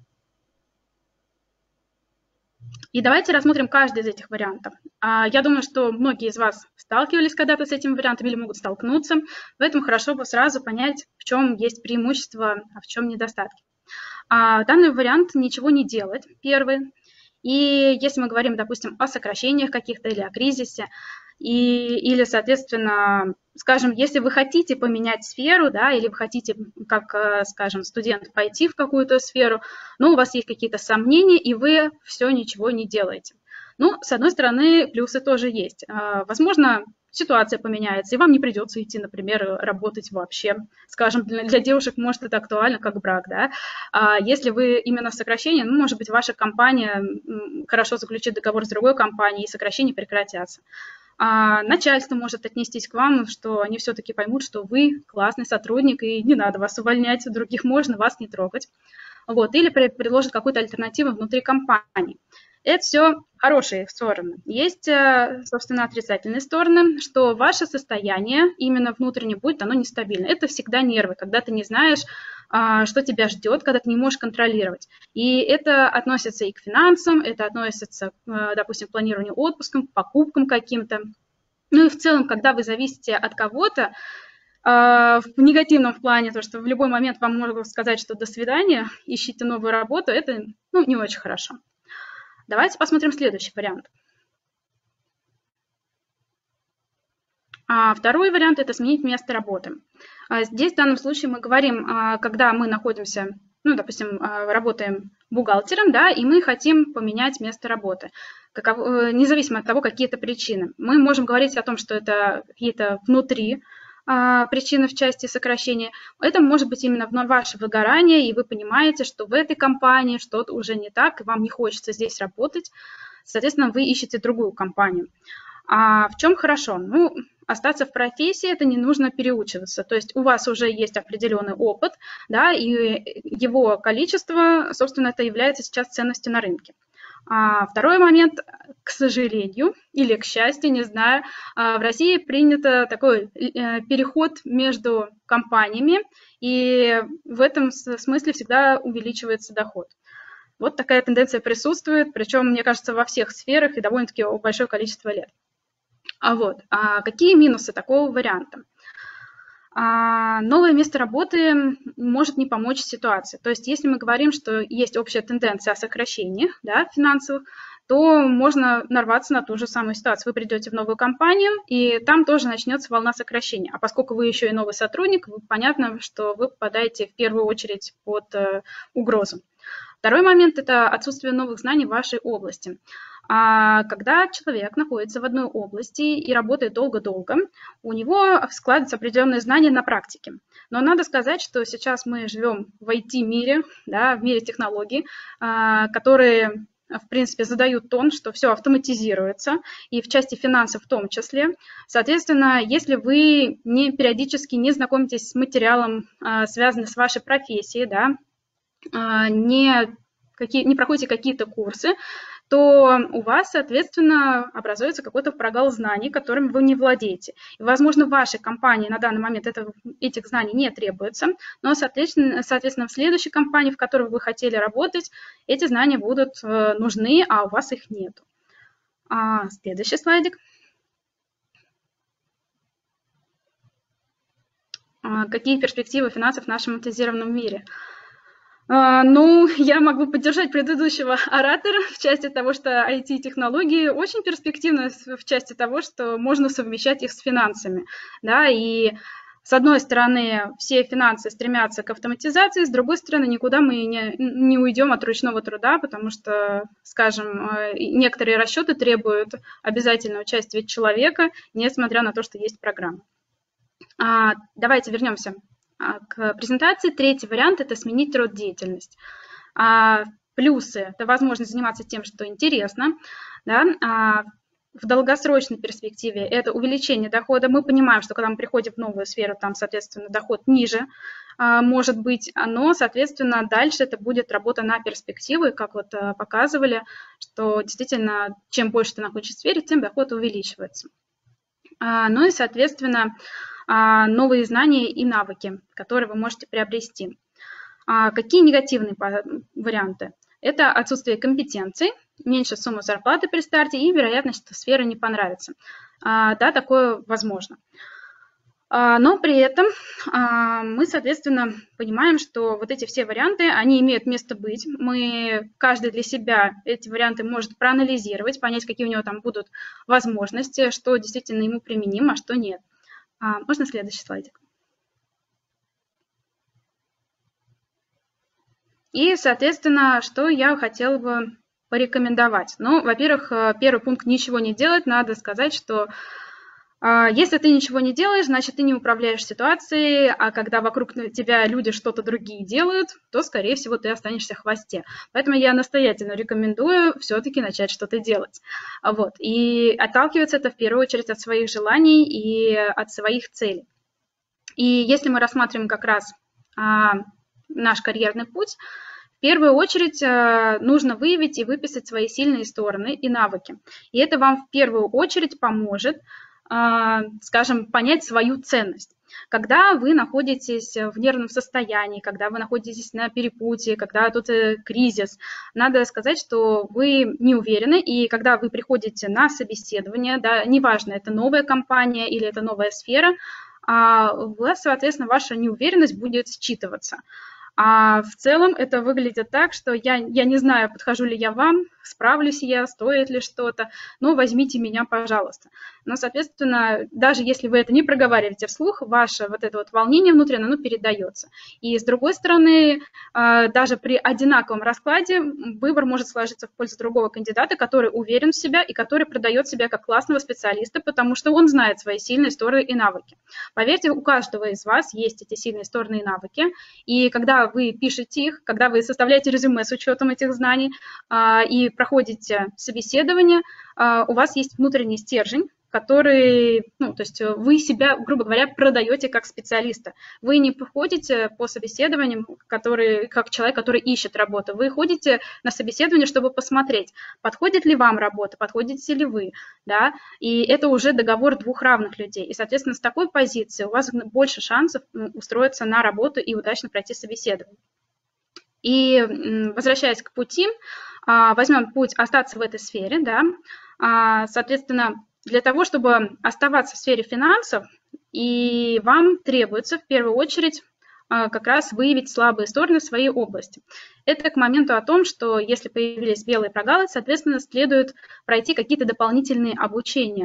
И давайте рассмотрим каждый из этих вариантов. Я думаю, что многие из вас сталкивались когда-то с этим вариантом или могут столкнуться. Поэтому хорошо бы сразу понять, в чем есть преимущество, а в чем недостатки. Данный вариант ничего не делать, первый. И если мы говорим, допустим, о сокращениях каких-то или о кризисе, или, соответственно, скажем, если вы хотите поменять сферу, да, или вы хотите, как, скажем, студент пойти в какую-то сферу, но у вас есть какие-то сомнения, и вы все ничего не делаете. Ну, с одной стороны, плюсы тоже есть. Возможно, ситуация поменяется, и вам не придется идти, например, работать вообще. Скажем, для девушек, может, это актуально, как брак, да. Если вы именно в сокращении, ну, может быть, ваша компания хорошо заключит договор с другой компанией, и сокращения прекратятся. Начальство может отнестись к вам, что они все-таки поймут, что вы классный сотрудник, и не надо вас увольнять, других можно, вас не трогать. Вот. Или предложат какую-то альтернативу внутри компании. Это все хорошие стороны. Есть, собственно, отрицательные стороны, что ваше состояние именно внутренне будет, оно нестабильно. Это всегда нервы, когда ты не знаешь, что тебя ждет, когда ты не можешь контролировать. И это относится и к финансам, это относится, допустим, к планированию отпуска, к покупкам каким-то. Ну и в целом, когда вы зависите от кого-то, в негативном плане, то, что в любой момент вам могут сказать, что до свидания, ищите новую работу, это не очень хорошо. Давайте посмотрим следующий вариант. Второй вариант – это сменить место работы. Здесь в данном случае мы говорим, когда мы находимся, допустим, работаем бухгалтером, да, и мы хотим поменять место работы, независимо от того, какие это причины. Мы можем говорить о том, что это какие-то внутри причины в части сокращения. Это может быть именно ваше выгорание, и вы понимаете, что в этой компании что-то уже не так, и вам не хочется здесь работать. Соответственно, вы ищете другую компанию. А в чем хорошо? Остаться в профессии – это не нужно переучиваться. То есть у вас уже есть определенный опыт, да, и его количество, собственно, это является сейчас ценностью на рынке. Второй момент, к сожалению, или к счастью, не знаю, в России принято такой переход между компаниями, и в этом смысле всегда увеличивается доход. Вот такая тенденция присутствует, причем, мне кажется, во всех сферах и довольно-таки большое количество лет. Какие минусы такого варианта? Новое место работы может не помочь ситуации. То есть если мы говорим, что есть общая тенденция о сокращении, да, финансовых, то можно нарваться на ту же самую ситуацию. Вы придете в новую компанию, и там тоже начнется волна сокращения. А поскольку вы еще и новый сотрудник, понятно, что вы попадаете в первую очередь под угрозу. Второй момент – это отсутствие новых знаний в вашей области. Когда человек находится в одной области и работает долго-долго, у него складываются определенные знания на практике. Но надо сказать, что сейчас мы живем в IT-мире, да, в мире технологий, которые, в принципе, задают тон, что все автоматизируется, и в части финансов в том числе. Соответственно, если вы периодически не знакомитесь с материалом, связанным с вашей профессией, да, не проходите какие-то курсы, то у вас, соответственно, образуется какой-то прогал знаний, которым вы не владеете. И, возможно, в вашей компании на данный момент этих знаний не требуется, но, соответственно, в следующей компании, в которой вы хотели работать, эти знания будут нужны, а у вас их нет. Следующий слайдик. Какие перспективы финансов в нашем автоматизированном мире? Я могу поддержать предыдущего оратора в части того, что IT-технологии очень перспективны в части того, что можно совмещать их с финансами. Да, и с одной стороны, все финансы стремятся к автоматизации, с другой стороны, никуда мы не уйдем от ручного труда, потому что, скажем, некоторые расчеты требуют обязательного участия человека, несмотря на то, что есть программа. Давайте вернемся к презентации. Третий вариант – это сменить род деятельности. Плюсы – это возможность заниматься тем, что интересно. Да? В долгосрочной перспективе это увеличение дохода. Мы понимаем, что когда мы приходим в новую сферу, там, соответственно, доход ниже может быть, но, соответственно, дальше это будет работа на перспективу, и как вот показывали, что действительно, чем больше ты находишься в сфере, тем доход увеличивается. Ну и, соответственно, новые знания и навыки, которые вы можете приобрести. Какие негативные варианты? Это отсутствие компетенций, меньше суммы зарплаты при старте и вероятность, что сфера не понравится. Да, такое возможно. Но при этом мы, соответственно, понимаем, что вот эти все варианты, они имеют место быть. Каждый для себя эти варианты может проанализировать, понять, какие у него там будут возможности, что действительно ему применимо, а что нет. Можно следующий слайдик? И, соответственно, что я хотела бы порекомендовать? Во-первых, первый пункт – ничего не делать. Надо сказать, что если ты ничего не делаешь, значит, ты не управляешь ситуацией, а когда вокруг тебя люди что-то другие делают, то, скорее всего, ты останешься в хвосте. Поэтому я настоятельно рекомендую все-таки начать что-то делать. И отталкиваться это в первую очередь от своих желаний и от своих целей. И если мы рассматриваем как раз наш карьерный путь, в первую очередь нужно выявить и выписать свои сильные стороны и навыки. И это вам в первую очередь поможет, скажем, понять свою ценность. Когда вы находитесь в нервном состоянии, когда вы находитесь на перепутье, когда тут кризис, надо сказать, что вы не уверены, и когда вы приходите на собеседование, да, неважно, это новая компания или это новая сфера, у вас, соответственно, ваша неуверенность будет считываться. А в целом это выглядит так, что я не знаю, подхожу ли я вам, справлюсь я, стоит ли что-то, но возьмите меня, пожалуйста. Но, соответственно, даже если вы это не проговариваете вслух, ваше вот это вот волнение внутреннее, оно передается. И с другой стороны, даже при одинаковом раскладе выбор может сложиться в пользу другого кандидата, который уверен в себя и который продает себя как классного специалиста, потому что он знает свои сильные стороны и навыки. Поверьте, у каждого из вас есть эти сильные стороны и навыки, и когда вы пишете их, когда вы составляете резюме с учетом этих знаний и проходите собеседование, у вас есть внутренний стержень, который, то есть вы себя, грубо говоря, продаете как специалиста. Вы не ходите по собеседованиям, как человек, который ищет работу. Вы ходите на собеседование, чтобы посмотреть, подходит ли вам работа, подходите ли вы, да, и это уже договор двух равных людей. И, соответственно, с такой позиции у вас больше шансов устроиться на работу и удачно пройти собеседование. И возвращаясь к пути, возьмем путь остаться в этой сфере, да, соответственно, для того, чтобы оставаться в сфере финансов, и вам требуется в первую очередь как раз выявить слабые стороны своей области. Это к моменту о том, что если появились белые прогалы, соответственно, следует пройти какие-то дополнительные обучения.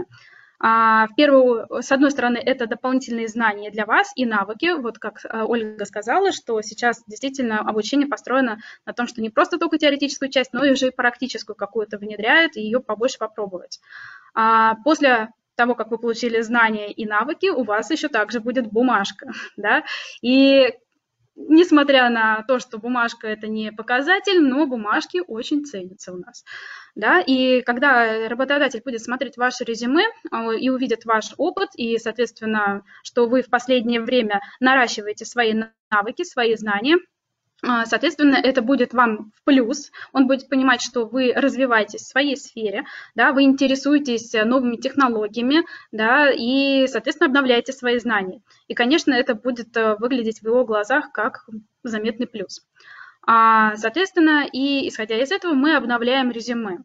С одной стороны, это дополнительные знания для вас и навыки. Вот как Ольга сказала, что сейчас действительно обучение построено на том, что не просто только теоретическую часть, но и уже и практическую какую-то внедряют, и ее побольше попробовать. После того, как вы получили знания и навыки, у вас еще также будет бумажка, да, и несмотря на то, что бумажка – это не показатель, но бумажки очень ценятся у нас. Да? И когда работодатель будет смотреть ваше резюме и увидит ваш опыт, и, соответственно, что вы в последнее время наращиваете свои навыки, свои знания, соответственно, это будет вам в плюс, он будет понимать, что вы развиваетесь в своей сфере, да, вы интересуетесь новыми технологиями, да, и, соответственно, обновляете свои знания. И, конечно, это будет выглядеть в его глазах как заметный плюс. Соответственно, и исходя из этого мы обновляем резюме.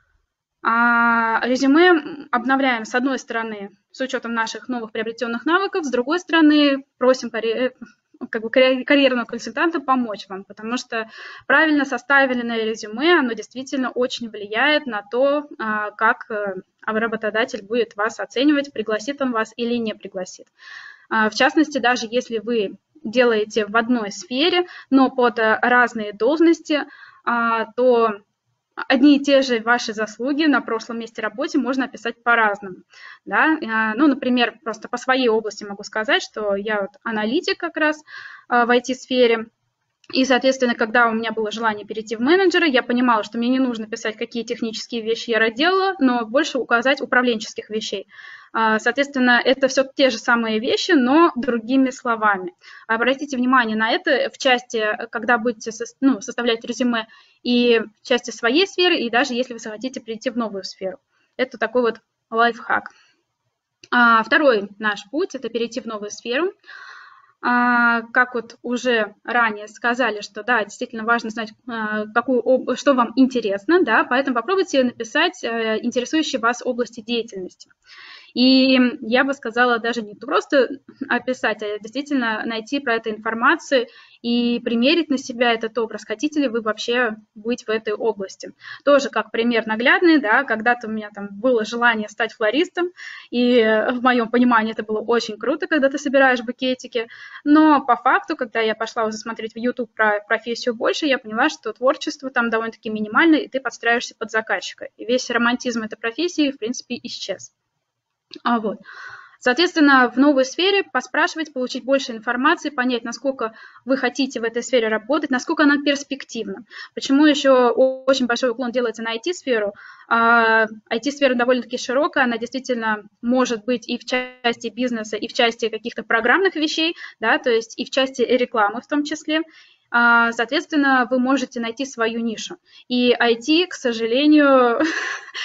Резюме обновляем, с одной стороны, с учетом наших новых приобретенных навыков, с другой стороны, просим карьерного консультанта помочь вам, потому что правильно составленное резюме, оно действительно очень влияет на то, как работодатель будет вас оценивать, пригласит он вас или не пригласит. В частности, даже если вы делаете в одной сфере, но под разные должности, то одни и те же ваши заслуги на прошлом месте работы можно описать по-разному. Да? Например, просто по своей области могу сказать, что я вот аналитик как раз в IT-сфере. И, соответственно, когда у меня было желание перейти в менеджера, я понимала, что мне не нужно писать, какие технические вещи я делала, но больше указать управленческих вещей. Соответственно, это все те же самые вещи, но другими словами. Обратите внимание на это в части, когда будете составлять резюме и в части своей сферы, и даже если вы захотите перейти в новую сферу. Это такой вот лайфхак. Второй наш путь – это перейти в новую сферу. Как вот уже ранее сказали, что да, действительно важно знать, что вам интересно, да, поэтому попробуйте написать интересующие вас области деятельности. И я бы сказала, даже не просто описать, а действительно найти про это информацию и примерить на себя этот образ. Хотите ли вы вообще быть в этой области? Тоже как пример наглядный, да, когда-то у меня там было желание стать флористом, и в моем понимании это было очень круто, когда ты собираешь букетики, но по факту, когда я пошла уже смотреть в YouTube про профессию больше, я поняла, что творчество там довольно-таки минимально, и ты подстраиваешься под заказчика. И весь романтизм этой профессии, в принципе, исчез. Вот. Соответственно, в новой сфере поспрашивать, получить больше информации, понять, насколько вы хотите в этой сфере работать, насколько она перспективна. Почему еще очень большой уклон делается на IT-сферу? IT-сфера довольно-таки широкая, она действительно может быть и в части бизнеса, и в части каких-то программных вещей, да, то есть и в части рекламы в том числе. Соответственно, вы можете найти свою нишу. И IT, к сожалению,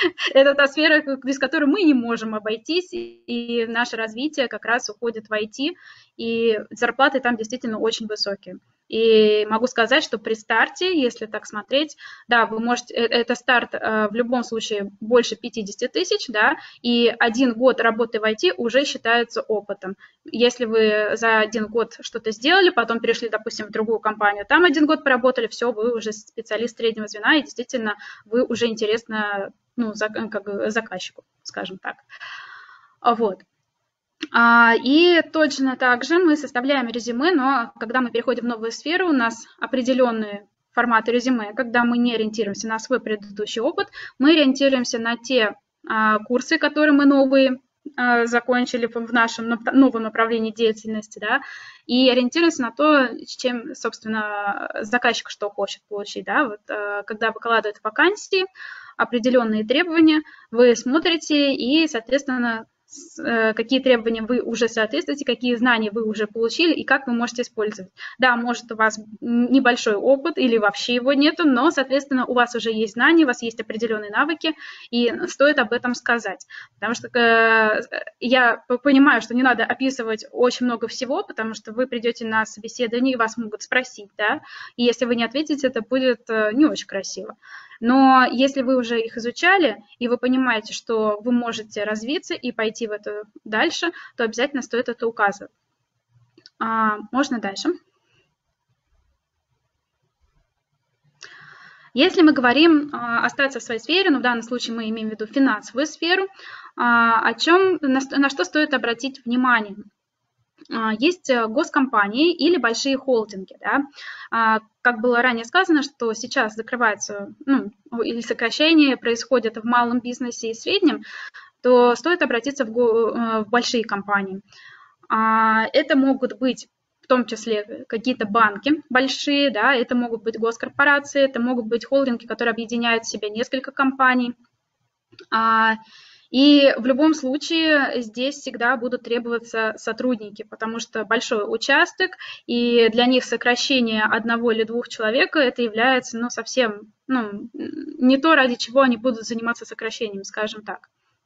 Это та сфера, без которой мы не можем обойтись, и наше развитие как раз уходит в IT, и зарплаты там действительно очень высокие. И могу сказать, что при старте, если так смотреть, да, вы можете, это старт в любом случае больше 50 тысяч, да, и 1 год работы в IT уже считается опытом. Если вы за 1 год что-то сделали, потом перешли, допустим, в другую компанию, там 1 год поработали, все, вы уже специалист среднего звена, и действительно вы уже интересны, ну, как бы заказчику, скажем так. Вот. И точно так же мы составляем резюме, но когда мы переходим в новую сферу, у нас определенные форматы резюме. Когда мы не ориентируемся на свой предыдущий опыт, мы ориентируемся на те курсы, которые мы новые закончили в нашем новом направлении деятельности, да, и ориентируемся на то, чем, собственно, заказчик что хочет получить. Да. Вот, когда выкладывают вакансии, определенные требования, вы смотрите и, соответственно, какие требования вы уже соответствуете, какие знания вы уже получили и как вы можете использовать. Да, может, у вас небольшой опыт или вообще его нету, но, соответственно, у вас уже есть знания, у вас есть определенные навыки, и стоит об этом сказать. Потому что я понимаю, что не надо описывать очень много всего, потому что вы придете на собеседование, и вас могут спросить, да, и если вы не ответите, это будет не очень красиво. Но если вы уже их изучали, и вы понимаете, что вы можете развиться и пойти в это дальше, то обязательно стоит это указывать. Можно дальше. Если мы говорим остаться в своей сфере, ну в данном случае мы имеем в виду финансовую сферу, на что стоит обратить внимание? Есть госкомпании или большие холдинги. Да? Как было ранее сказано, что сейчас закрывается, или сокращение происходит в малом бизнесе и среднем, то стоит обратиться в большие компании. Это могут быть в том числе какие-то банки большие, да? Это могут быть госкорпорации, это могут быть холдинги, которые объединяют в себя несколько компаний. И в любом случае здесь всегда будут требоваться сотрудники, потому что большой участок, и для них сокращение 1 или 2 человек это является совсем не то, ради чего они будут заниматься сокращением, скажем так.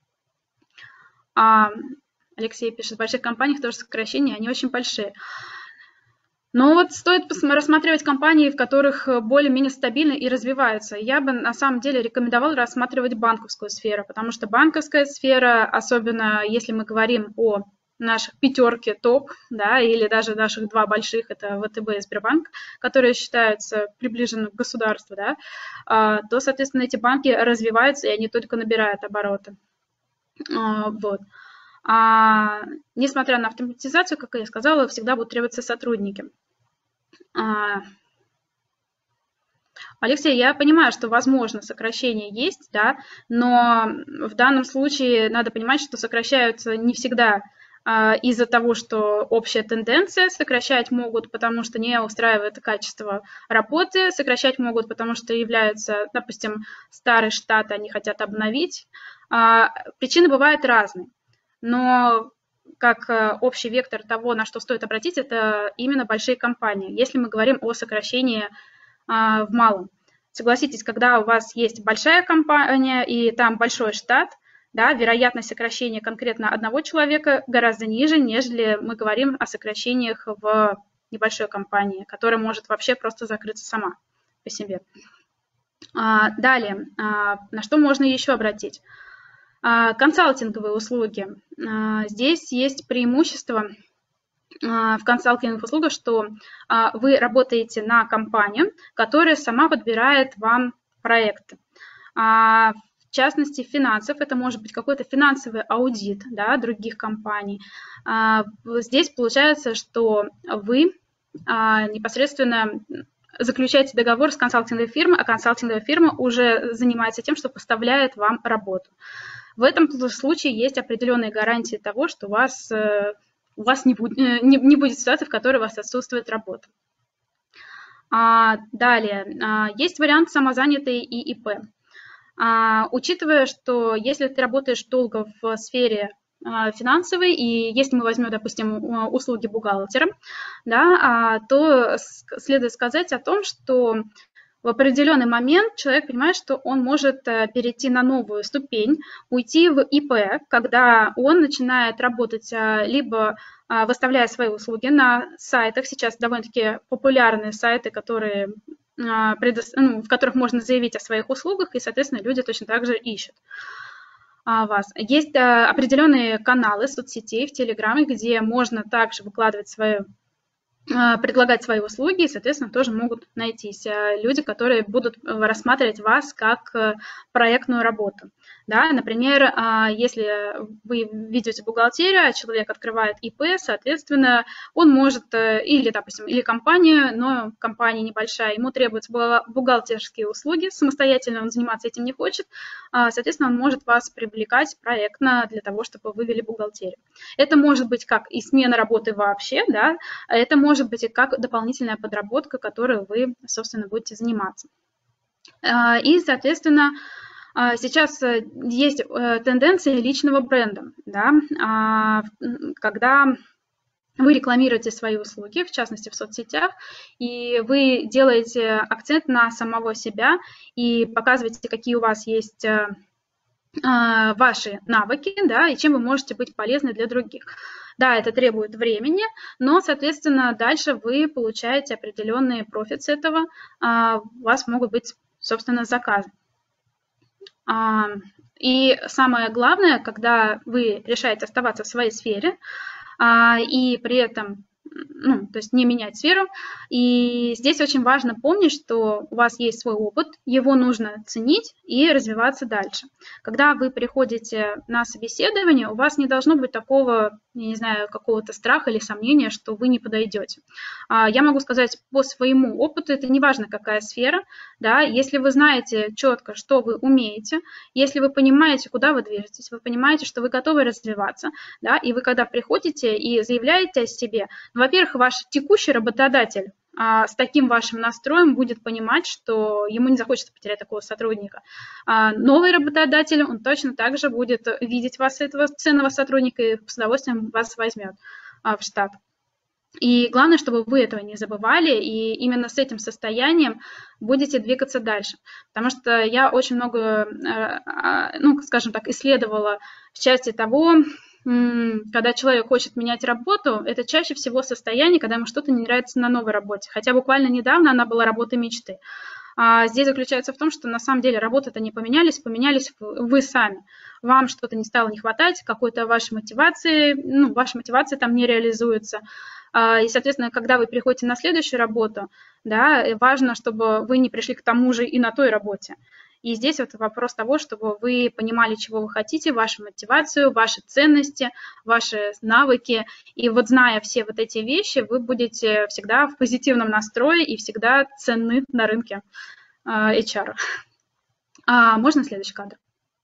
Алексей пишет, в больших компаниях тоже сокращения, они очень большие. Но вот стоит рассматривать компании, в которых более-менее стабильно и развиваются. Я бы на самом деле рекомендовала рассматривать банковскую сферу, потому что банковская сфера, особенно если мы говорим о наших 5 топ, да, или даже наших 2 больших, это ВТБ и Сбербанк, которые считаются приближены к государству, да, то, соответственно, эти банки развиваются, и они только набирают обороты. Вот. Несмотря на автоматизацию, как я сказала, всегда будут требоваться сотрудники. Алексей, я понимаю, что, возможно, сокращение есть, да, но в данном случае надо понимать, что сокращаются не всегда из-за того, что общая тенденция, сокращать могут, потому что не устраивает качество работы, сокращать могут, потому что являются, допустим, старый штат, они хотят обновить. Причины бывают разные, но как общий вектор того, на что стоит обратить, это именно большие компании, если мы говорим о сокращении в малом. Согласитесь, когда у вас есть большая компания и там большой штат, да, вероятность сокращения конкретно 1 человека гораздо ниже, нежели мы говорим о сокращениях в небольшой компании, которая может вообще просто закрыться сама по себе. Далее, на что можно еще обратить? Консалтинговые услуги. Здесь есть преимущество в консалтинговых услугах, что вы работаете на компанию, которая сама подбирает вам проекты. В частности, финансов, это может быть какой-то финансовый аудит, да, других компаний. Здесь получается, что вы непосредственно заключаете договор с консалтинговой фирмой, а консалтинговая фирма уже занимается тем, что поставляет вам работу. В этом случае есть определенные гарантии того, что у вас не будет ситуации, в которой у вас отсутствует работа. Далее, есть вариант самозанятый и ИП. Учитывая, что если ты работаешь долго в сфере финансовой, и если мы возьмем, допустим, услуги бухгалтера, да, то следует сказать о том, что в определенный момент человек понимает, что он может перейти на новую ступень, уйти в ИП, когда он начинает работать либо выставляя свои услуги на сайтах. Сейчас довольно-таки популярные сайты, которые, в которых можно заявить о своих услугах, и, соответственно, люди точно так же ищут вас. Есть определенные каналы соцсетей в Телеграме, где можно также выкладывать предлагать свои услуги, и, соответственно, тоже могут найтись люди, которые будут рассматривать вас как проектную работу. Да? Например, если вы ведете бухгалтерию, а человек открывает ИП, соответственно, он может, или, допустим, или компания, но компания небольшая, ему требуются бухгалтерские услуги, самостоятельно он заниматься этим не хочет, соответственно, он может вас привлекать проектно для того, чтобы вы вели бухгалтерию. Это может быть как и смена работы вообще, да, это может быть и как дополнительная подработка, которой вы, собственно, будете заниматься. И, соответственно, сейчас есть тенденция личного бренда, да, когда вы рекламируете свои услуги, в частности, в соцсетях, и вы делаете акцент на самого себя и показываете, какие у вас есть ваши навыки, да, и чем вы можете быть полезны для других. Да, это требует времени, но, соответственно, дальше вы получаете определенные профит с этого, у вас могут быть, собственно, заказы. И самое главное, когда вы решаете оставаться в своей сфере и при этом то есть не менять сферу. И здесь очень важно помнить, что у вас есть свой опыт, его нужно ценить и развиваться дальше. Когда вы приходите на собеседование, у вас не должно быть такого, я не знаю, какого-то страха или сомнения, что вы не подойдете. Я могу сказать по своему опыту, это не важно, какая сфера, да, если вы знаете четко, что вы умеете, если вы понимаете, куда вы движетесь, вы понимаете, что вы готовы развиваться, да, и вы когда приходите и заявляете о себе, во-первых, ваш текущий работодатель с таким вашим настроем будет понимать, что ему не захочется потерять такого сотрудника. Новый работодатель, он точно так же будет видеть вас, этого ценного сотрудника, и с удовольствием вас возьмет в штат. И главное, чтобы вы этого не забывали, и именно с этим состоянием будете двигаться дальше. Потому что я очень много, скажем так, исследовала в части того, когда человек хочет менять работу, это чаще всего состояние, когда ему что-то не нравится на новой работе. Хотя буквально недавно она была работой мечты. Здесь заключается в том, что на самом деле работы-то не поменялись, поменялись вы сами. Вам что-то не стало не хватать, какой-то вашей мотивации, ваша мотивация там не реализуется. И, соответственно, когда вы приходите на следующую работу, да, важно, чтобы вы не пришли к тому же и на той работе. И здесь вот вопрос того, чтобы вы понимали, чего вы хотите, вашу мотивацию, ваши ценности, ваши навыки. И вот зная все вот эти вещи, вы будете всегда в позитивном настрое и всегда ценны на рынке HR. Можно следующий кадр?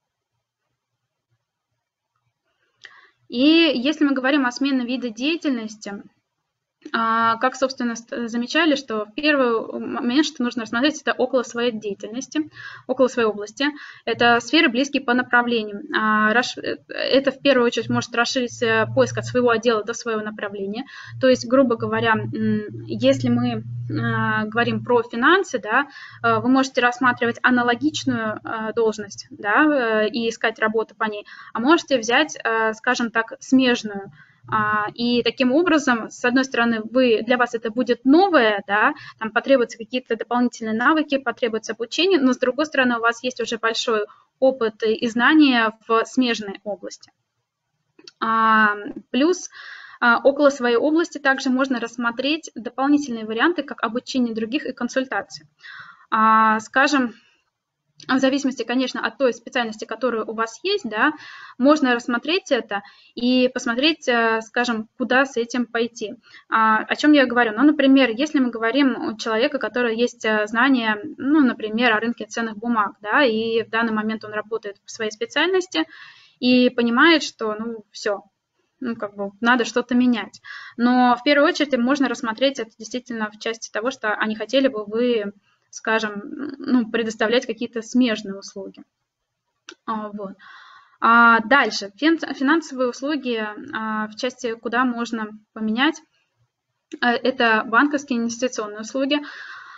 И если мы говорим о смене вида деятельности, как, собственно, замечали, что в первый момент, что нужно рассмотреть, это около своей деятельности, около своей области. Это сферы, близкие по направлениям. Это, в первую очередь, может расширить поиск от своего отдела до своего направления. То есть, грубо говоря, если мы говорим про финансы, да, вы можете рассматривать аналогичную должность, да, и искать работу по ней, а можете взять, скажем так, смежную. И таким образом, с одной стороны, для вас это будет новое, да, там потребуются какие-то дополнительные навыки, потребуется обучение, но с другой стороны, у вас есть уже большой опыт и знания в смежной области. Плюс около своей области также можно рассмотреть дополнительные варианты, как обучение других и консультации. Скажем, в зависимости, конечно, от той специальности, которая у вас есть, да, можно рассмотреть это и посмотреть, скажем, куда с этим пойти. О чем я говорю? Например, если мы говорим о человеке, у которого есть знания, например, о рынке ценных бумаг, да, и в данный момент он работает в своей специальности и понимает, что, все, надо что-то менять. Но в первую очередь можно рассмотреть это действительно в части того, что они хотели бы вы, скажем, предоставлять какие-то смежные услуги. Вот. Дальше. Финансовые услуги в части, куда можно поменять, это банковские инвестиционные услуги.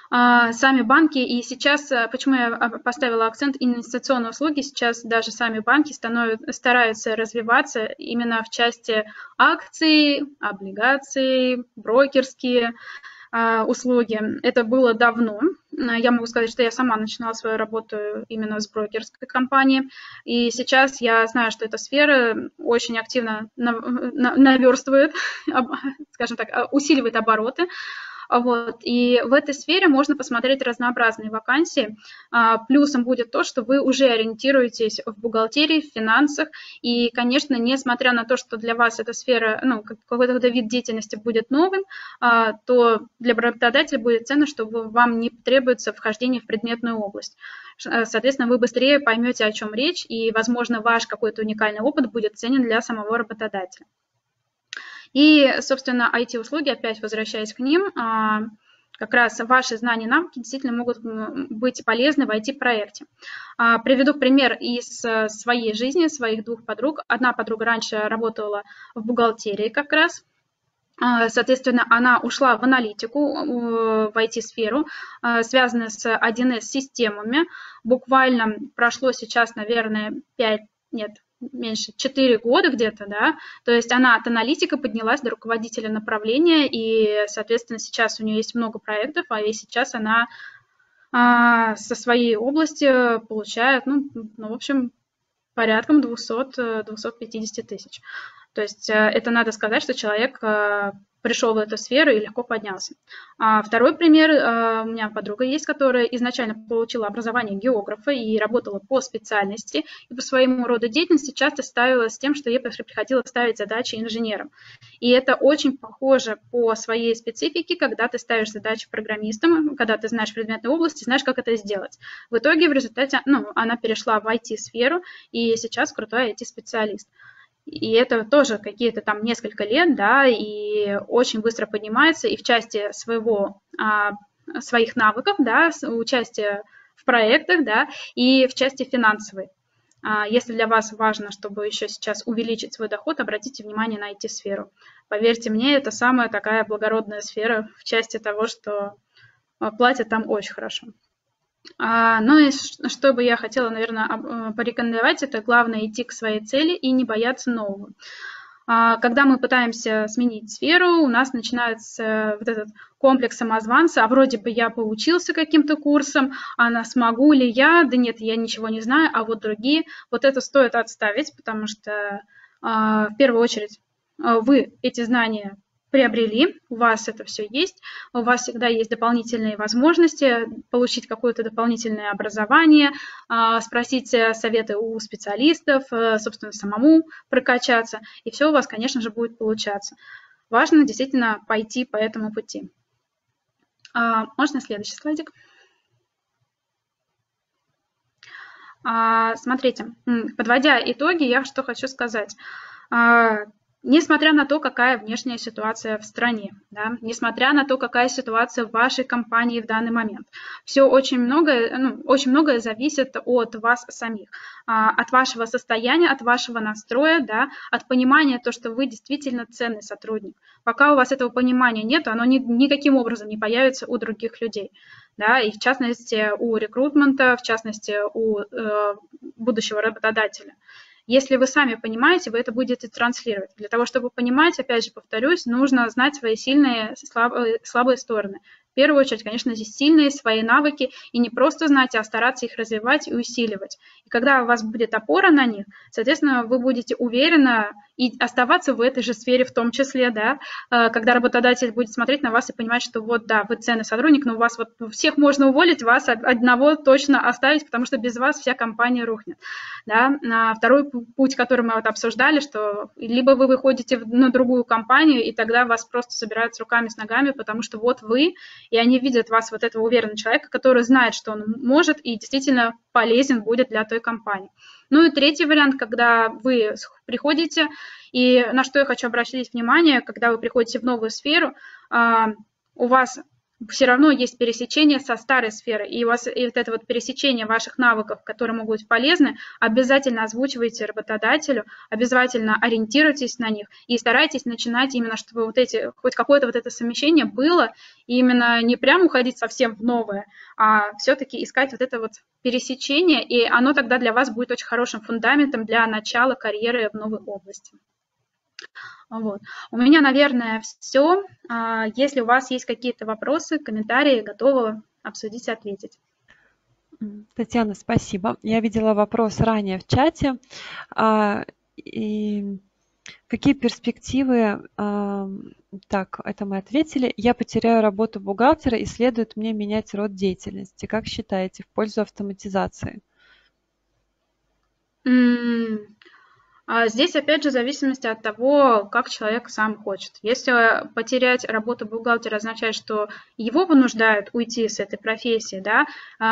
сами банки, и сейчас, почему я поставила акцент инвестиционные услуги, сейчас даже сами банки стараются развиваться именно в части акций, облигаций, брокерские услуги. Это было давно. Я могу сказать, что я сама начинала свою работу именно с брокерской компании. И сейчас я знаю, что эта сфера очень активно наверстывает, скажем так, усиливает обороты. Вот. И в этой сфере можно посмотреть разнообразные вакансии. Плюсом будет то, что вы уже ориентируетесь в бухгалтерии, в финансах. И, конечно, несмотря на то, что для вас эта сфера, какой-то вид деятельности будет новым, то для работодателя будет ценно, что вам не требуется вхождение в предметную область. Соответственно, вы быстрее поймете, о чем речь, и, возможно, ваш какой-то уникальный опыт будет ценен для самого работодателя. И, собственно, IT-услуги, опять возвращаясь к ним, как раз ваши знания и навыки действительно могут быть полезны в IT-проекте. Приведу пример из своей жизни, своих двух подруг. Одна подруга раньше работала в бухгалтерии как раз. Соответственно, она ушла в аналитику, в IT-сферу, связанную с 1С-системами. Буквально прошло сейчас, наверное, 4 года где-то, да, то есть она от аналитика поднялась до руководителя направления, и, соответственно, сейчас у нее есть много проектов, и сейчас она со своей области получает, в общем, порядком 200-250 тысяч. То есть это надо сказать, что человек пришел в эту сферу и легко поднялся. Второй пример. У меня подруга есть, которая изначально получила образование географа и работала по специальности, и по своему роду деятельности часто ставилась с тем, что ей приходилось ставить задачи инженерам. И это очень похоже по своей специфике, когда ты ставишь задачи программистам, когда ты знаешь предметную область и знаешь, как это сделать. В итоге, в результате, она перешла в IT-сферу, и сейчас крутой IT-специалист. И это тоже какие-то там несколько лет, да, и очень быстро поднимается и в части своих навыков, да, участия в проектах, да, и в части финансовой. Если для вас важно, чтобы еще сейчас увеличить свой доход, обратите внимание на IT-сферу. Поверьте мне, это самая такая благородная сфера в части того, что платят там очень хорошо. И что бы я хотела, наверное, порекомендовать, это главное идти к своей цели и не бояться нового. Когда мы пытаемся сменить сферу, у нас начинается вот этот комплекс самозванца, вроде бы я поучился каким-то курсом, смогу ли я, да нет, я ничего не знаю, а вот другие. Вот это стоит отставить, потому что в первую очередь вы эти знания приобрели, у вас это все есть, у вас всегда есть дополнительные возможности получить какое-то дополнительное образование, спросить советы у специалистов, собственно, самому прокачаться, и все у вас, конечно же, будет получаться. Важно действительно пойти по этому пути. Можно следующий слайдик? Смотрите, подводя итоги, я что хочу сказать. Несмотря на то, какая внешняя ситуация в стране, да, несмотря на то, какая ситуация в вашей компании в данный момент, все очень многое зависит от вас самих, от вашего состояния, от вашего настроя, да, от понимания того, что вы действительно ценный сотрудник. Пока у вас этого понимания нет, оно никаким образом не появится у других людей. Да, и в частности у рекрутмента, в частности у будущего работодателя. Если вы сами понимаете, вы это будете транслировать. Для того, чтобы понимать, опять же повторюсь, нужно знать свои сильные, слабые стороны. В первую очередь, конечно, здесь сильные свои навыки, и не просто знать, а стараться их развивать и усиливать. И когда у вас будет опора на них, соответственно, вы будете уверенно и оставаться в этой же сфере в том числе, да, когда работодатель будет смотреть на вас и понимать, что вот, да, вы ценный сотрудник, но у вас вот всех можно уволить, вас одного точно оставить, потому что без вас вся компания рухнет. Да. Второй путь, который мы вот обсуждали, что либо вы выходите на другую компанию, и тогда вас просто собирают с руками, с ногами, потому что вот вы, и они видят вас, вот этого уверенного человека, который знает, что он может и действительно полезен будет для той компании. Ну и третий вариант, когда вы приходите, и на что я хочу обратить внимание, когда вы приходите в новую сферу, у вас все равно есть пересечение со старой сферой, и у вас и вот это вот пересечение ваших навыков, которые могут быть полезны, обязательно озвучивайте работодателю, обязательно ориентируйтесь на них и старайтесь начинать именно, чтобы вот эти, хоть какое-то вот это совмещение было, и именно не прям уходить совсем в новое, а все-таки искать вот это вот пересечение, и оно тогда для вас будет очень хорошим фундаментом для начала карьеры в новой области. Вот. У меня, наверное, все. Если у вас есть какие-то вопросы, комментарии, готова обсудить и ответить. Татьяна, спасибо. Я видела вопрос ранее в чате. И какие перспективы? Так, это мы ответили. Я потеряю работу бухгалтера, и следует мне менять род деятельности. Как считаете, в пользу автоматизации? Здесь, опять же, в зависимости от того, как человек сам хочет. Если потерять работу бухгалтера означает, что его вынуждают уйти с этой профессии, да,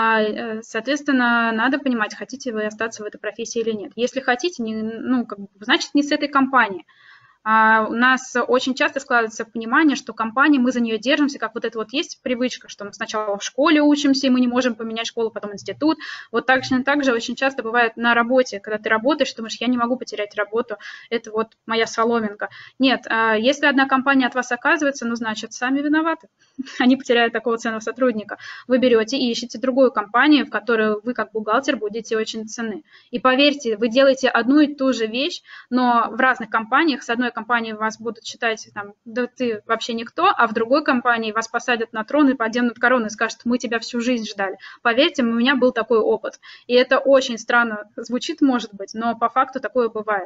соответственно, надо понимать, хотите вы остаться в этой профессии или нет. Если хотите, значит, не с этой компанией. У нас очень часто складывается понимание, что компания, мы за нее держимся, как вот это вот есть привычка, что мы сначала в школе учимся, и мы не можем поменять школу, потом институт. Вот так же очень часто бывает на работе, когда ты работаешь, думаешь, я не могу потерять работу, это вот моя соломинка. Нет, если одна компания от вас отказывается, значит, сами виноваты. Они потеряют такого ценного сотрудника. Вы берете и ищете другую компанию, в которой вы как бухгалтер будете очень ценны. И поверьте, вы делаете одну и ту же вещь, но в разных компаниях, с одной компании вас будут считать, да ты вообще никто, а в другой компании вас посадят на трон и поднимут корону и скажут, мы тебя всю жизнь ждали. Поверьте, у меня был такой опыт. И это очень странно звучит, может быть, но по факту такое бывает.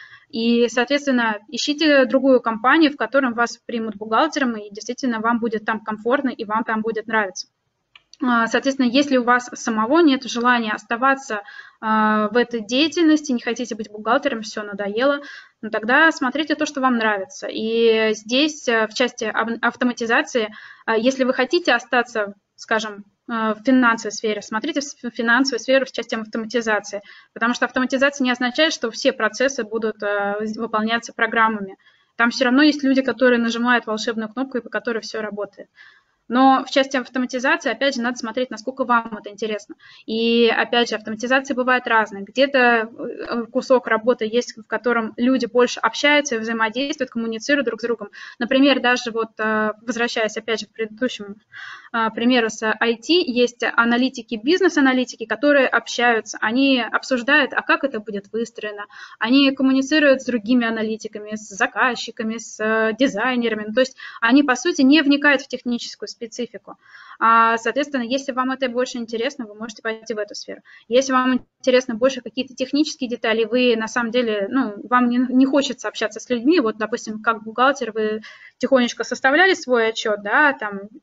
И, соответственно, ищите другую компанию, в которой вас примут бухгалтером, и действительно вам будет там комфортно, и вам там будет нравиться. Соответственно, если у вас самого нет желания оставаться в этой деятельности, не хотите быть бухгалтером, все надоело, тогда смотрите то, что вам нравится. И здесь в части автоматизации, если вы хотите остаться, скажем, в финансовой сфере, смотрите в финансовую сферу в части автоматизации, потому что автоматизация не означает, что все процессы будут выполняться программами. Там все равно есть люди, которые нажимают волшебную кнопку, и по которой все работает. Но в части автоматизации, опять же, надо смотреть, насколько вам это интересно. И, опять же, автоматизации бывают разные. Где-то кусок работы есть, в котором люди больше общаются, взаимодействуют, коммуницируют друг с другом. Например, даже вот, возвращаясь, опять же, к предыдущему примеру с IT, есть аналитики, бизнес-аналитики, которые общаются, они обсуждают, а как это будет выстроено. Они коммуницируют с другими аналитиками, с заказчиками, с дизайнерами. То есть они, по сути, не вникают в техническую специфику. Соответственно, если вам это больше интересно, вы можете пойти в эту сферу. Если вам интересно больше какие-то технические детали, вы на самом деле, вам не хочется общаться с людьми, вот, допустим, как бухгалтер, вы тихонечко составляли свой отчет, да,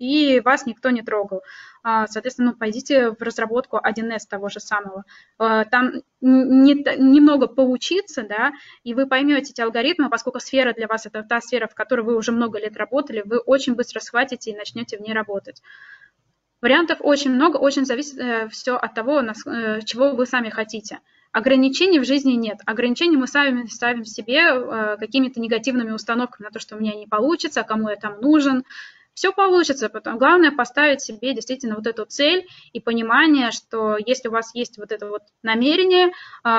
и вас никто не трогал. Соответственно, пойдите в разработку 1С того же самого. Там немного поучиться, да, и вы поймете эти алгоритмы, поскольку сфера для вас это та сфера, в которой вы уже много лет работали, вы очень быстро схватите и начнете в ней работать. Вариантов очень много, очень зависит все от того, чего вы сами хотите. Ограничений в жизни нет. Ограничений мы сами ставим себе какими-то негативными установками на то, что у меня не получится, кому я там нужен. Все получится, главное поставить себе действительно вот эту цель и понимание, что если у вас есть вот это вот намерение,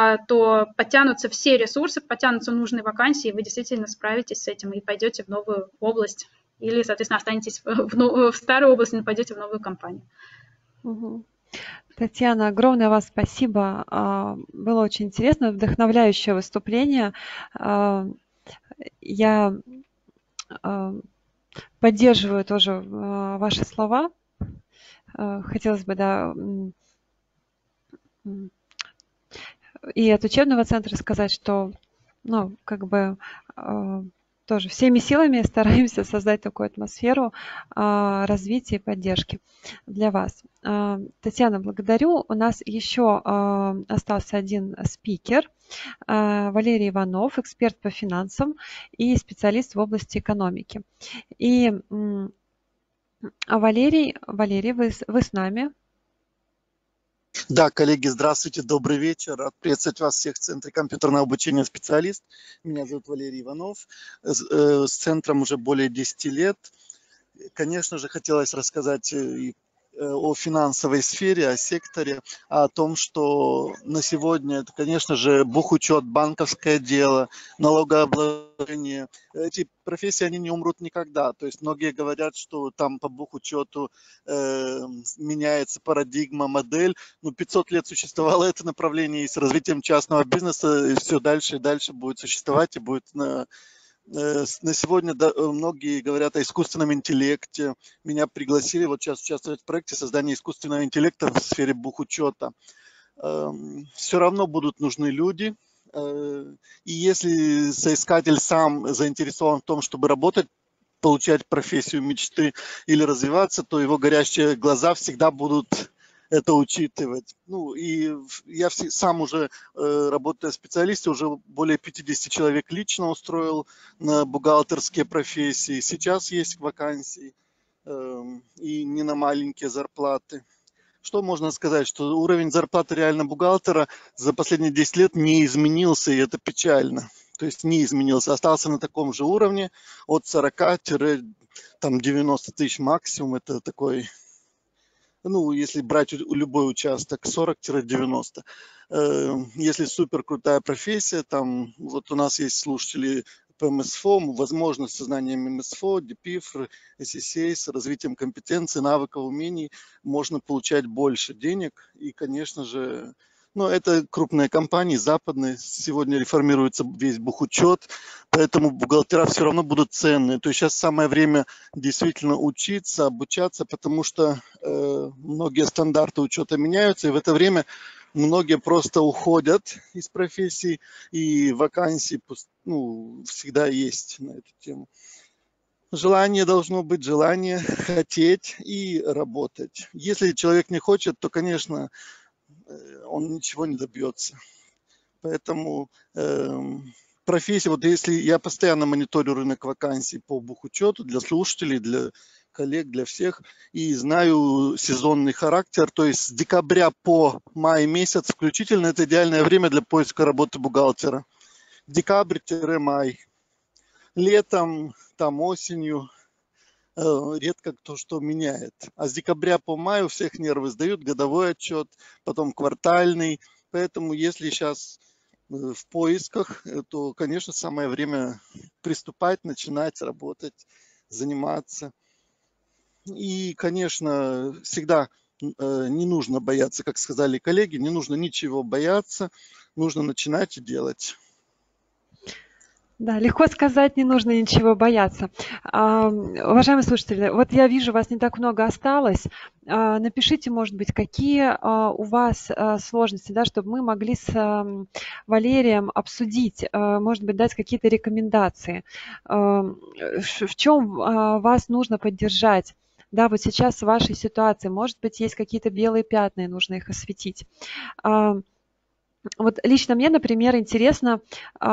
то подтянутся все ресурсы, подтянутся нужные вакансии, и вы действительно справитесь с этим и пойдете в новую область. Или, соответственно, останетесь в старой области, но пойдете в новую компанию. Угу. Татьяна, огромное вам спасибо. Было очень интересно, вдохновляющее выступление. Я поддерживаю тоже ваши слова. Хотелось бы, да, и от учебного центра сказать, что, тоже всеми силами стараемся создать такую атмосферу развития и поддержки для вас. Татьяна, благодарю. У нас еще остался один спикер, Валерий Иванов, эксперт по финансам и специалист в области экономики. И Валерий, вы с нами? Да, коллеги, здравствуйте, добрый вечер. Рад приветствовать вас всех в Центре компьютерного обучения «Специалист». Меня зовут Валерий Иванов. С центром уже более 10 лет. конечно же, хотелось рассказать о финансовой сфере, о секторе, о том, что на сегодня это, конечно же, бухучет, банковское дело, налогообложение. Эти профессии, они не умрут никогда. То есть многие говорят, что там по бухучету меняется парадигма, модель. 500 лет существовало это направление, и с развитием частного бизнеса все дальше и дальше будет существовать, и будет на сегодня многие говорят о искусственном интеллекте. Меня пригласили вот сейчас участвовать в проекте создания искусственного интеллекта в сфере бухучета. Все равно будут нужны люди. И если соискатель сам заинтересован в том, чтобы работать, получать профессию мечты или развиваться, то его горящие глаза всегда будут это учитывать. И я сам уже, работая специалистом, уже более 50 человек лично устроил на бухгалтерские профессии. Сейчас есть вакансии и не на маленькие зарплаты. Что можно сказать? Что уровень зарплаты реально бухгалтера за последние 10 лет не изменился, и это печально. То есть не изменился, остался на таком же уровне от 40-90 тысяч максимум. Это такой... если брать любой участок, 40-90. Если супер крутая профессия, там, вот у нас есть слушатели по МСФО, возможность со знанием МСФО, ДПИФР, SSA, с развитием компетенций, навыков, умений можно получать больше денег. И, конечно же, это крупные компании, западные, сегодня реформируется весь бухучет, поэтому бухгалтера все равно будут ценные. То есть сейчас самое время действительно учиться, обучаться, потому что многие стандарты учета меняются, и в это время многие просто уходят из профессии, и вакансии всегда есть на эту тему. Желание должно быть, желание хотеть и работать. Если человек не хочет, то, конечно, он ничего не добьется. Поэтому профессия, вот если я постоянно мониторю рынок вакансий по бухучету для слушателей, для коллег, для всех, и знаю сезонный характер, то есть с декабря по май месяц включительно это идеальное время для поиска работы бухгалтера. Декабрь-май. Летом, осенью редко кто что меняет. А с декабря по май у всех нервы сдают, годовой отчет, потом квартальный. Поэтому если сейчас в поисках, то, конечно, самое время приступать, начинать работать, заниматься. И, конечно, всегда не нужно бояться, как сказали коллеги, не нужно ничего бояться, нужно начинать и делать. Да, легко сказать, не нужно ничего бояться. Уважаемые слушатели, вот я вижу, вас не так много осталось. Напишите, может быть, какие у вас сложности, да, чтобы мы могли с Валерием обсудить, может быть, дать какие-то рекомендации. В чем вас нужно поддержать? Да, вот сейчас в вашей ситуации, может быть, есть какие-то белые пятна, и нужно их осветить. Вот лично мне, например, интересно,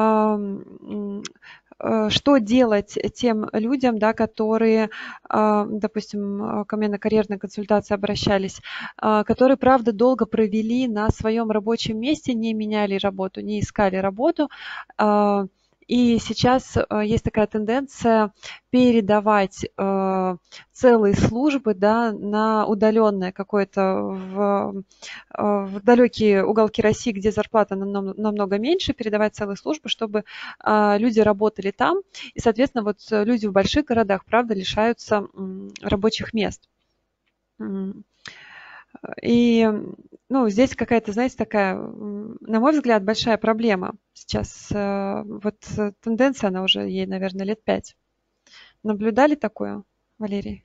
что делать тем людям, да, которые, допустим, ко мне на карьерной консультации обращались, которые, правда, долго провели на своем рабочем месте, не меняли работу, не искали работу, и сейчас есть такая тенденция передавать целые службы, да, на удаленное какое-то в далекие уголки России, где зарплата намного меньше, передавать целые службы, чтобы люди работали там. И, соответственно, вот люди в больших городах, правда, лишаются рабочих мест. И здесь какая-то, знаете, такая, на мой взгляд, большая проблема. Сейчас вот тенденция, она уже ей, наверное, лет 5. Наблюдали такое, Валерий?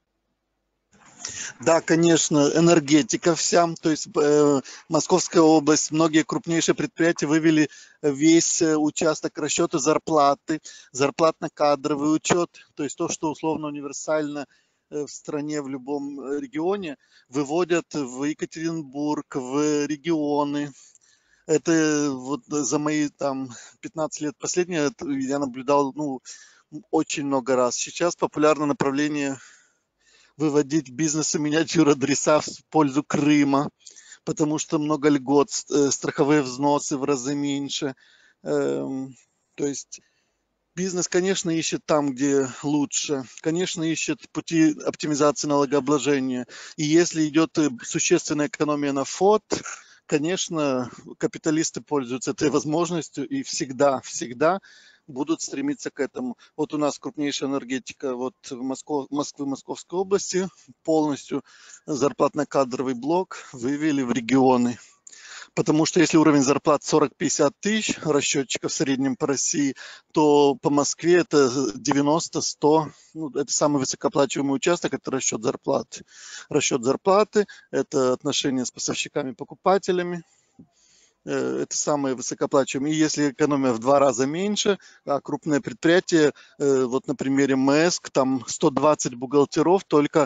Да, конечно, энергетика вся, то есть Московская область, многие крупнейшие предприятия вывели весь участок расчета зарплаты, зарплатно-кадровый учет, то есть то, что условно универсально в стране, в любом регионе, выводят в Екатеринбург, в регионы. Это вот за мои 15 лет последние я наблюдал очень много раз. Сейчас популярное направление выводить бизнесы, менять юрадреса в пользу Крыма, потому что много льгот, страховые взносы в разы меньше. То есть Бизнес, конечно, ищет там, где лучше, конечно, ищет пути оптимизации налогообложения. И если идет существенная экономия на ФОД, конечно, капиталисты пользуются этой возможностью и всегда будут стремиться к этому. Вот у нас крупнейшая энергетика вот в Москве, Московской области полностью зарплатно-кадровый блок вывели в регионы. Потому что если уровень зарплат 40-50 тысяч расчетчиков в среднем по России, то по Москве это 90-100. Ну, это самый высокооплачиваемый участок, это расчет зарплаты. Расчет зарплаты, это отношения с поставщиками, покупателями. Это самые высокооплачиваемые. И если экономия в 2 раза меньше, а крупное предприятие, вот на примере МЭСК, там 120 бухгалтеров, только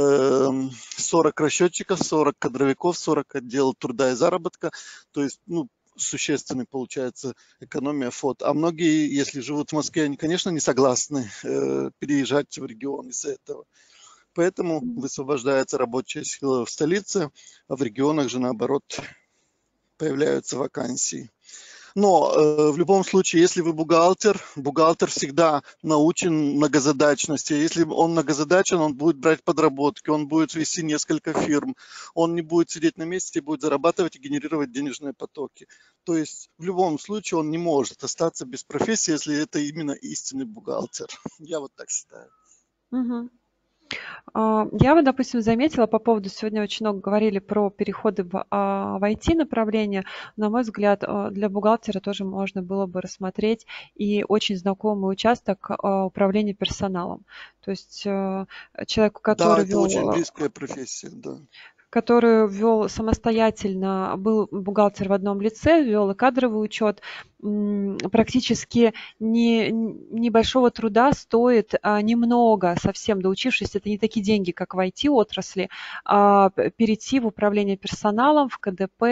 40 расчетчиков, 40 кадровиков, 40 отдел труда и заработка. То есть, ну, существенный получается экономия ФОД. А многие, если живут в Москве, они, конечно, не согласны переезжать в регион из-за этого. Поэтому высвобождается рабочая сила в столице, а в регионах же наоборот появляются вакансии. Но в любом случае, если вы бухгалтер всегда научен многозадачности. Если он многозадачен, он будет брать подработки, он будет вести несколько фирм, он не будет сидеть на месте, будет зарабатывать и генерировать денежные потоки. То есть в любом случае он не может остаться без профессии, если это именно истинный бухгалтер. Я вот так считаю. Мгм. Я вот, допустим, заметила по поводу, сегодня очень много говорили про переходы в IT-направление. На мой взгляд, для бухгалтера тоже можно было бы рассмотреть и очень знакомый участок управления персоналом. То есть человеку, Да, который это очень вел близкая профессия, да. который вел самостоятельно, был бухгалтер в одном лице, вел и кадровый учет, практически небольшого труда стоит немного, совсем доучившись, это не такие деньги, как в IT-отрасли, перейти в управление персоналом, в КДП,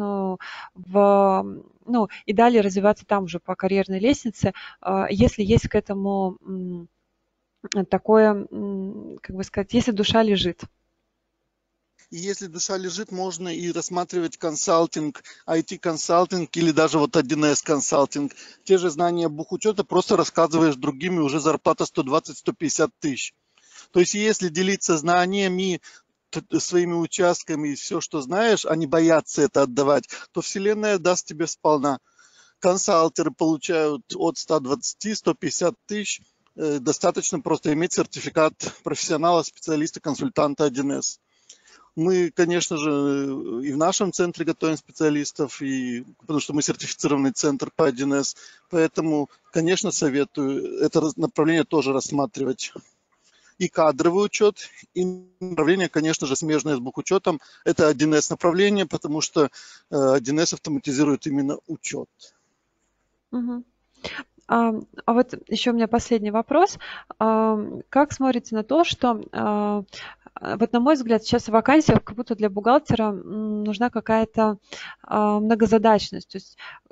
и далее развиваться там уже по карьерной лестнице, если есть к этому такое, как бы сказать, если душа лежит. И если душа лежит, можно и рассматривать консалтинг, IT-консалтинг или даже вот 1С консалтинг. Те же знания бухучета просто рассказываешь другим, и уже зарплата 120-150 тысяч. То есть если делиться знаниями, своими участками и все, что знаешь, а не бояться это отдавать, то Вселенная даст тебе сполна. Консалтеры получают от 120-150 тысяч. Достаточно просто иметь сертификат профессионала, специалиста, консультанта 1С. Мы, конечно же, и в нашем центре готовим специалистов, потому что мы сертифицированный центр по 1С. Поэтому, конечно, советую это направление тоже рассматривать. И кадровый учет, и направление, конечно же, смежное с бухучетом. Это 1С направление, потому что 1С автоматизирует именно учет. Угу. А вот еще у меня последний вопрос. Как смотрите на то, что вот на мой взгляд, сейчас в вакансиях как будто для бухгалтера нужна какая-то многозадачность. То есть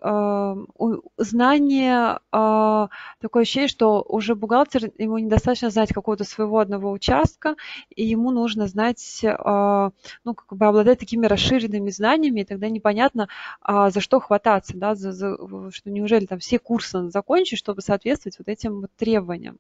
знание, такое ощущение, что уже бухгалтер, ему недостаточно знать какого-то своего одного участка, и ему нужно знать, как бы обладать такими расширенными знаниями, и тогда непонятно, за что хвататься, да, что неужели там все курсы надо закончить, чтобы соответствовать вот этим вот требованиям.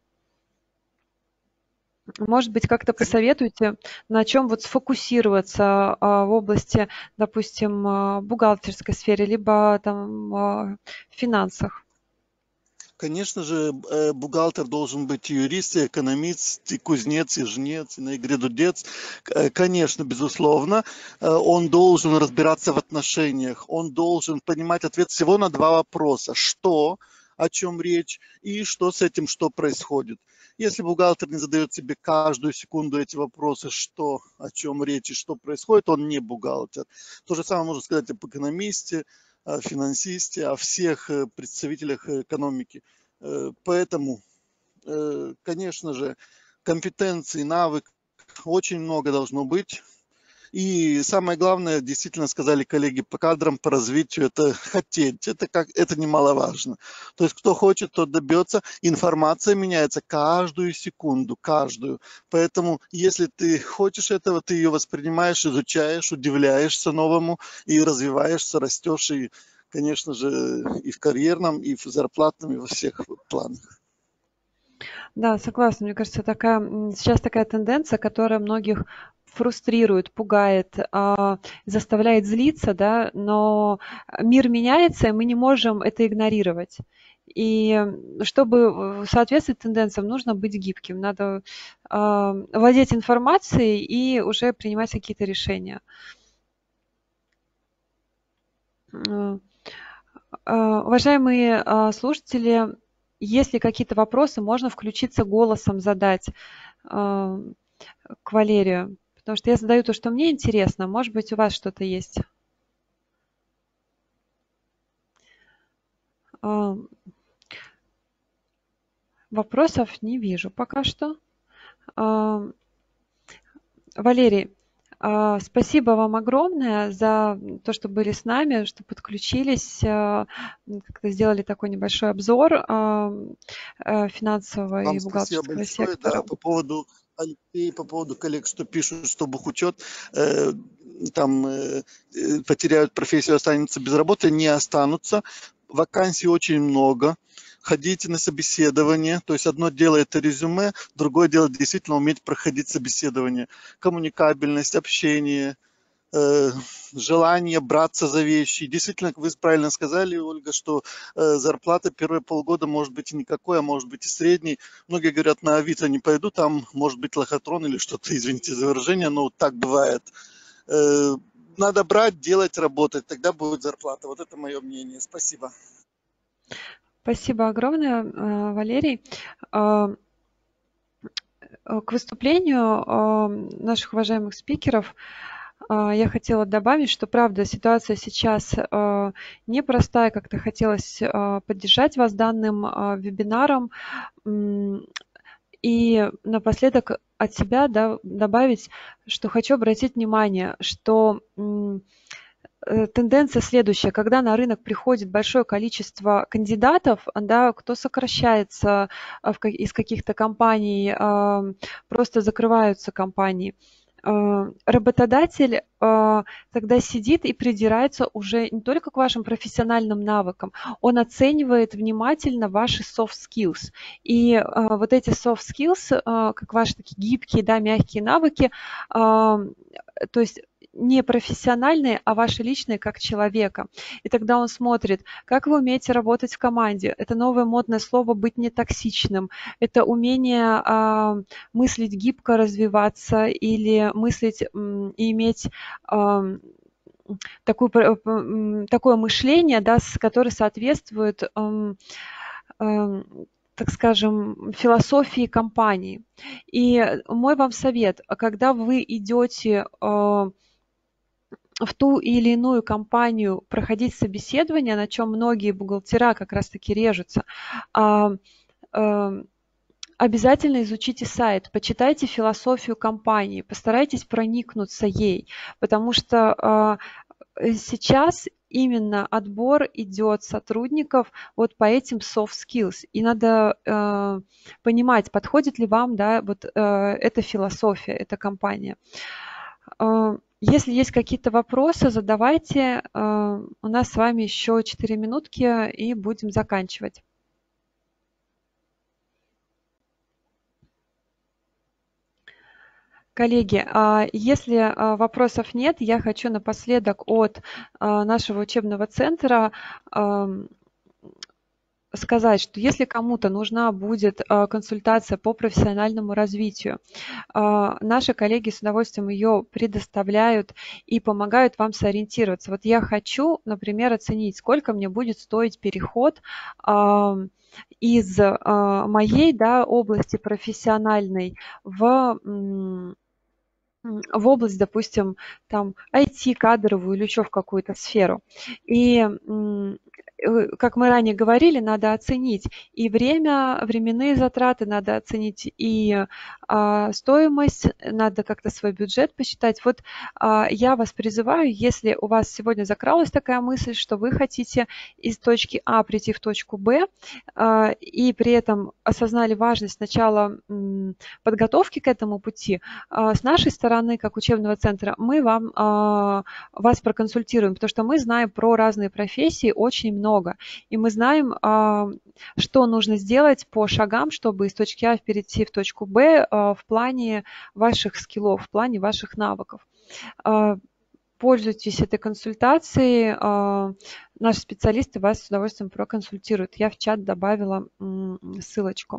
Может быть, как-то посоветуйте, на чем вот сфокусироваться в области, допустим, бухгалтерской сфере, либо там в финансах? Конечно же, бухгалтер должен быть и юрист, и экономист, и кузнец, и жнец, и на игре дудец. Конечно, безусловно, он должен разбираться в отношениях, он должен понимать ответ всего на 2 вопроса. Что, о чем речь, и что с этим, что происходит. Если бухгалтер не задает себе каждую секунду эти вопросы, что, о чем речь и что происходит, он не бухгалтер. То же самое можно сказать об экономисте, о финансисте, о всех представителях экономики. Поэтому, конечно же, компетенций, навык очень много должно быть. И самое главное, действительно сказали коллеги по кадрам, по развитию, это хотеть, это немаловажно. То есть кто хочет, тот добьется. Информация меняется каждую секунду, каждую. Поэтому если ты хочешь этого, ты ее воспринимаешь, изучаешь, удивляешься новому и развиваешься, растешь, и, конечно же, и в карьерном, и в зарплатном, и во всех планах. Да, согласна. Мне кажется, сейчас такая тенденция, которая многих фрустрирует, пугает, заставляет злиться, да, но мир меняется, и мы не можем это игнорировать. И чтобы соответствовать тенденциям, нужно быть гибким, надо владеть информацией и уже принимать какие-то решения. Уважаемые слушатели, если какие-то вопросы, можно включиться голосом задать к Валерию, потому что я задаю то, что мне интересно. Может быть, у вас что-то есть. Вопросов не вижу пока что. Валерий, спасибо вам огромное за то, что были с нами, что подключились, как-то сделали такой небольшой обзор финансового Вам и спасибо бухгалтерского большое. сектора. Да, по поводу Алексея, по поводу коллег, что пишут, что бухучет потеряют профессию, останутся без работы, не останутся. Вакансий очень много. Ходите на собеседование. То есть одно дело это резюме, другое дело действительно уметь проходить собеседование. Коммуникабельность, общение, желание браться за вещи. Действительно, как вы правильно сказали, Ольга, что зарплата первые полгода может быть и никакой, а может быть и средней. Многие говорят, на Авито не пойду, там может быть лохотрон или что-то, извините за выражение, но так бывает. Надо брать, делать, работать, тогда будет зарплата. Вот это мое мнение. Спасибо. Спасибо огромное, Валерий. К выступлению наших уважаемых спикеров я хотела добавить, что правда ситуация сейчас непростая, как-то хотелось поддержать вас данным вебинаром. И напоследок от себя добавить, что хочу обратить внимание, что тенденция следующая. Когда на рынок приходит большое количество кандидатов, да, кто сокращается из каких-то компаний, просто закрываются компании, работодатель тогда сидит и придирается уже не только к вашим профессиональным навыкам, он оценивает внимательно ваши soft skills. И вот эти soft skills, как ваши такие гибкие, да, мягкие навыки, то есть не профессиональные, а ваши личные как человека. И тогда он смотрит, как вы умеете работать в команде. Это новое модное слово «быть нетоксичным». Это умение мыслить гибко, развиваться или мыслить и иметь такое мышление, да, которое соответствует так скажем, философии компании. И мой вам совет, когда вы идете в ту или иную компанию проходить собеседование, на чем многие бухгалтера как раз-таки режутся, обязательно изучите сайт, почитайте философию компании, постарайтесь проникнуться ей, потому что сейчас именно отбор идет сотрудников вот по этим soft skills. И надо понимать, подходит ли вам, да, вот эта философия, эта компания. Если есть какие-то вопросы, задавайте. У нас с вами еще 4 минутки и будем заканчивать. Коллеги, если вопросов нет, я хочу напоследок от нашего учебного центра сказать, что если кому-то нужна будет консультация по профессиональному развитию, наши коллеги с удовольствием ее предоставляют и помогают вам сориентироваться. Вот я хочу, например, оценить, сколько мне будет стоить переход из моей, да, области профессиональной в область, допустим, там IT, кадровую или еще в какую-то сферу. И как мы ранее говорили, надо оценить и временные затраты, надо оценить и стоимость, надо как-то свой бюджет посчитать. Вот я вас призываю, если у вас сегодня закралась такая мысль, что вы хотите из точки А прийти в точку Б, и при этом осознали важность сначала подготовки к этому пути, с нашей стороны, как учебного центра, мы вас проконсультируем, потому что мы знаем про разные профессии очень много. много. И мы знаем, что нужно сделать по шагам, чтобы из точки А перейти в точку Б в плане ваших скиллов, в плане ваших навыков. Пользуйтесь этой консультацией. Наши специалисты вас с удовольствием проконсультируют. Я в чат добавила ссылочку.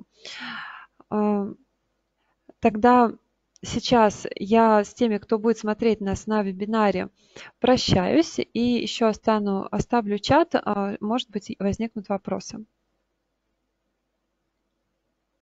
Тогда сейчас я с теми, кто будет смотреть нас на вебинаре, прощаюсь и еще оставлю чат. Может быть, возникнут вопросы.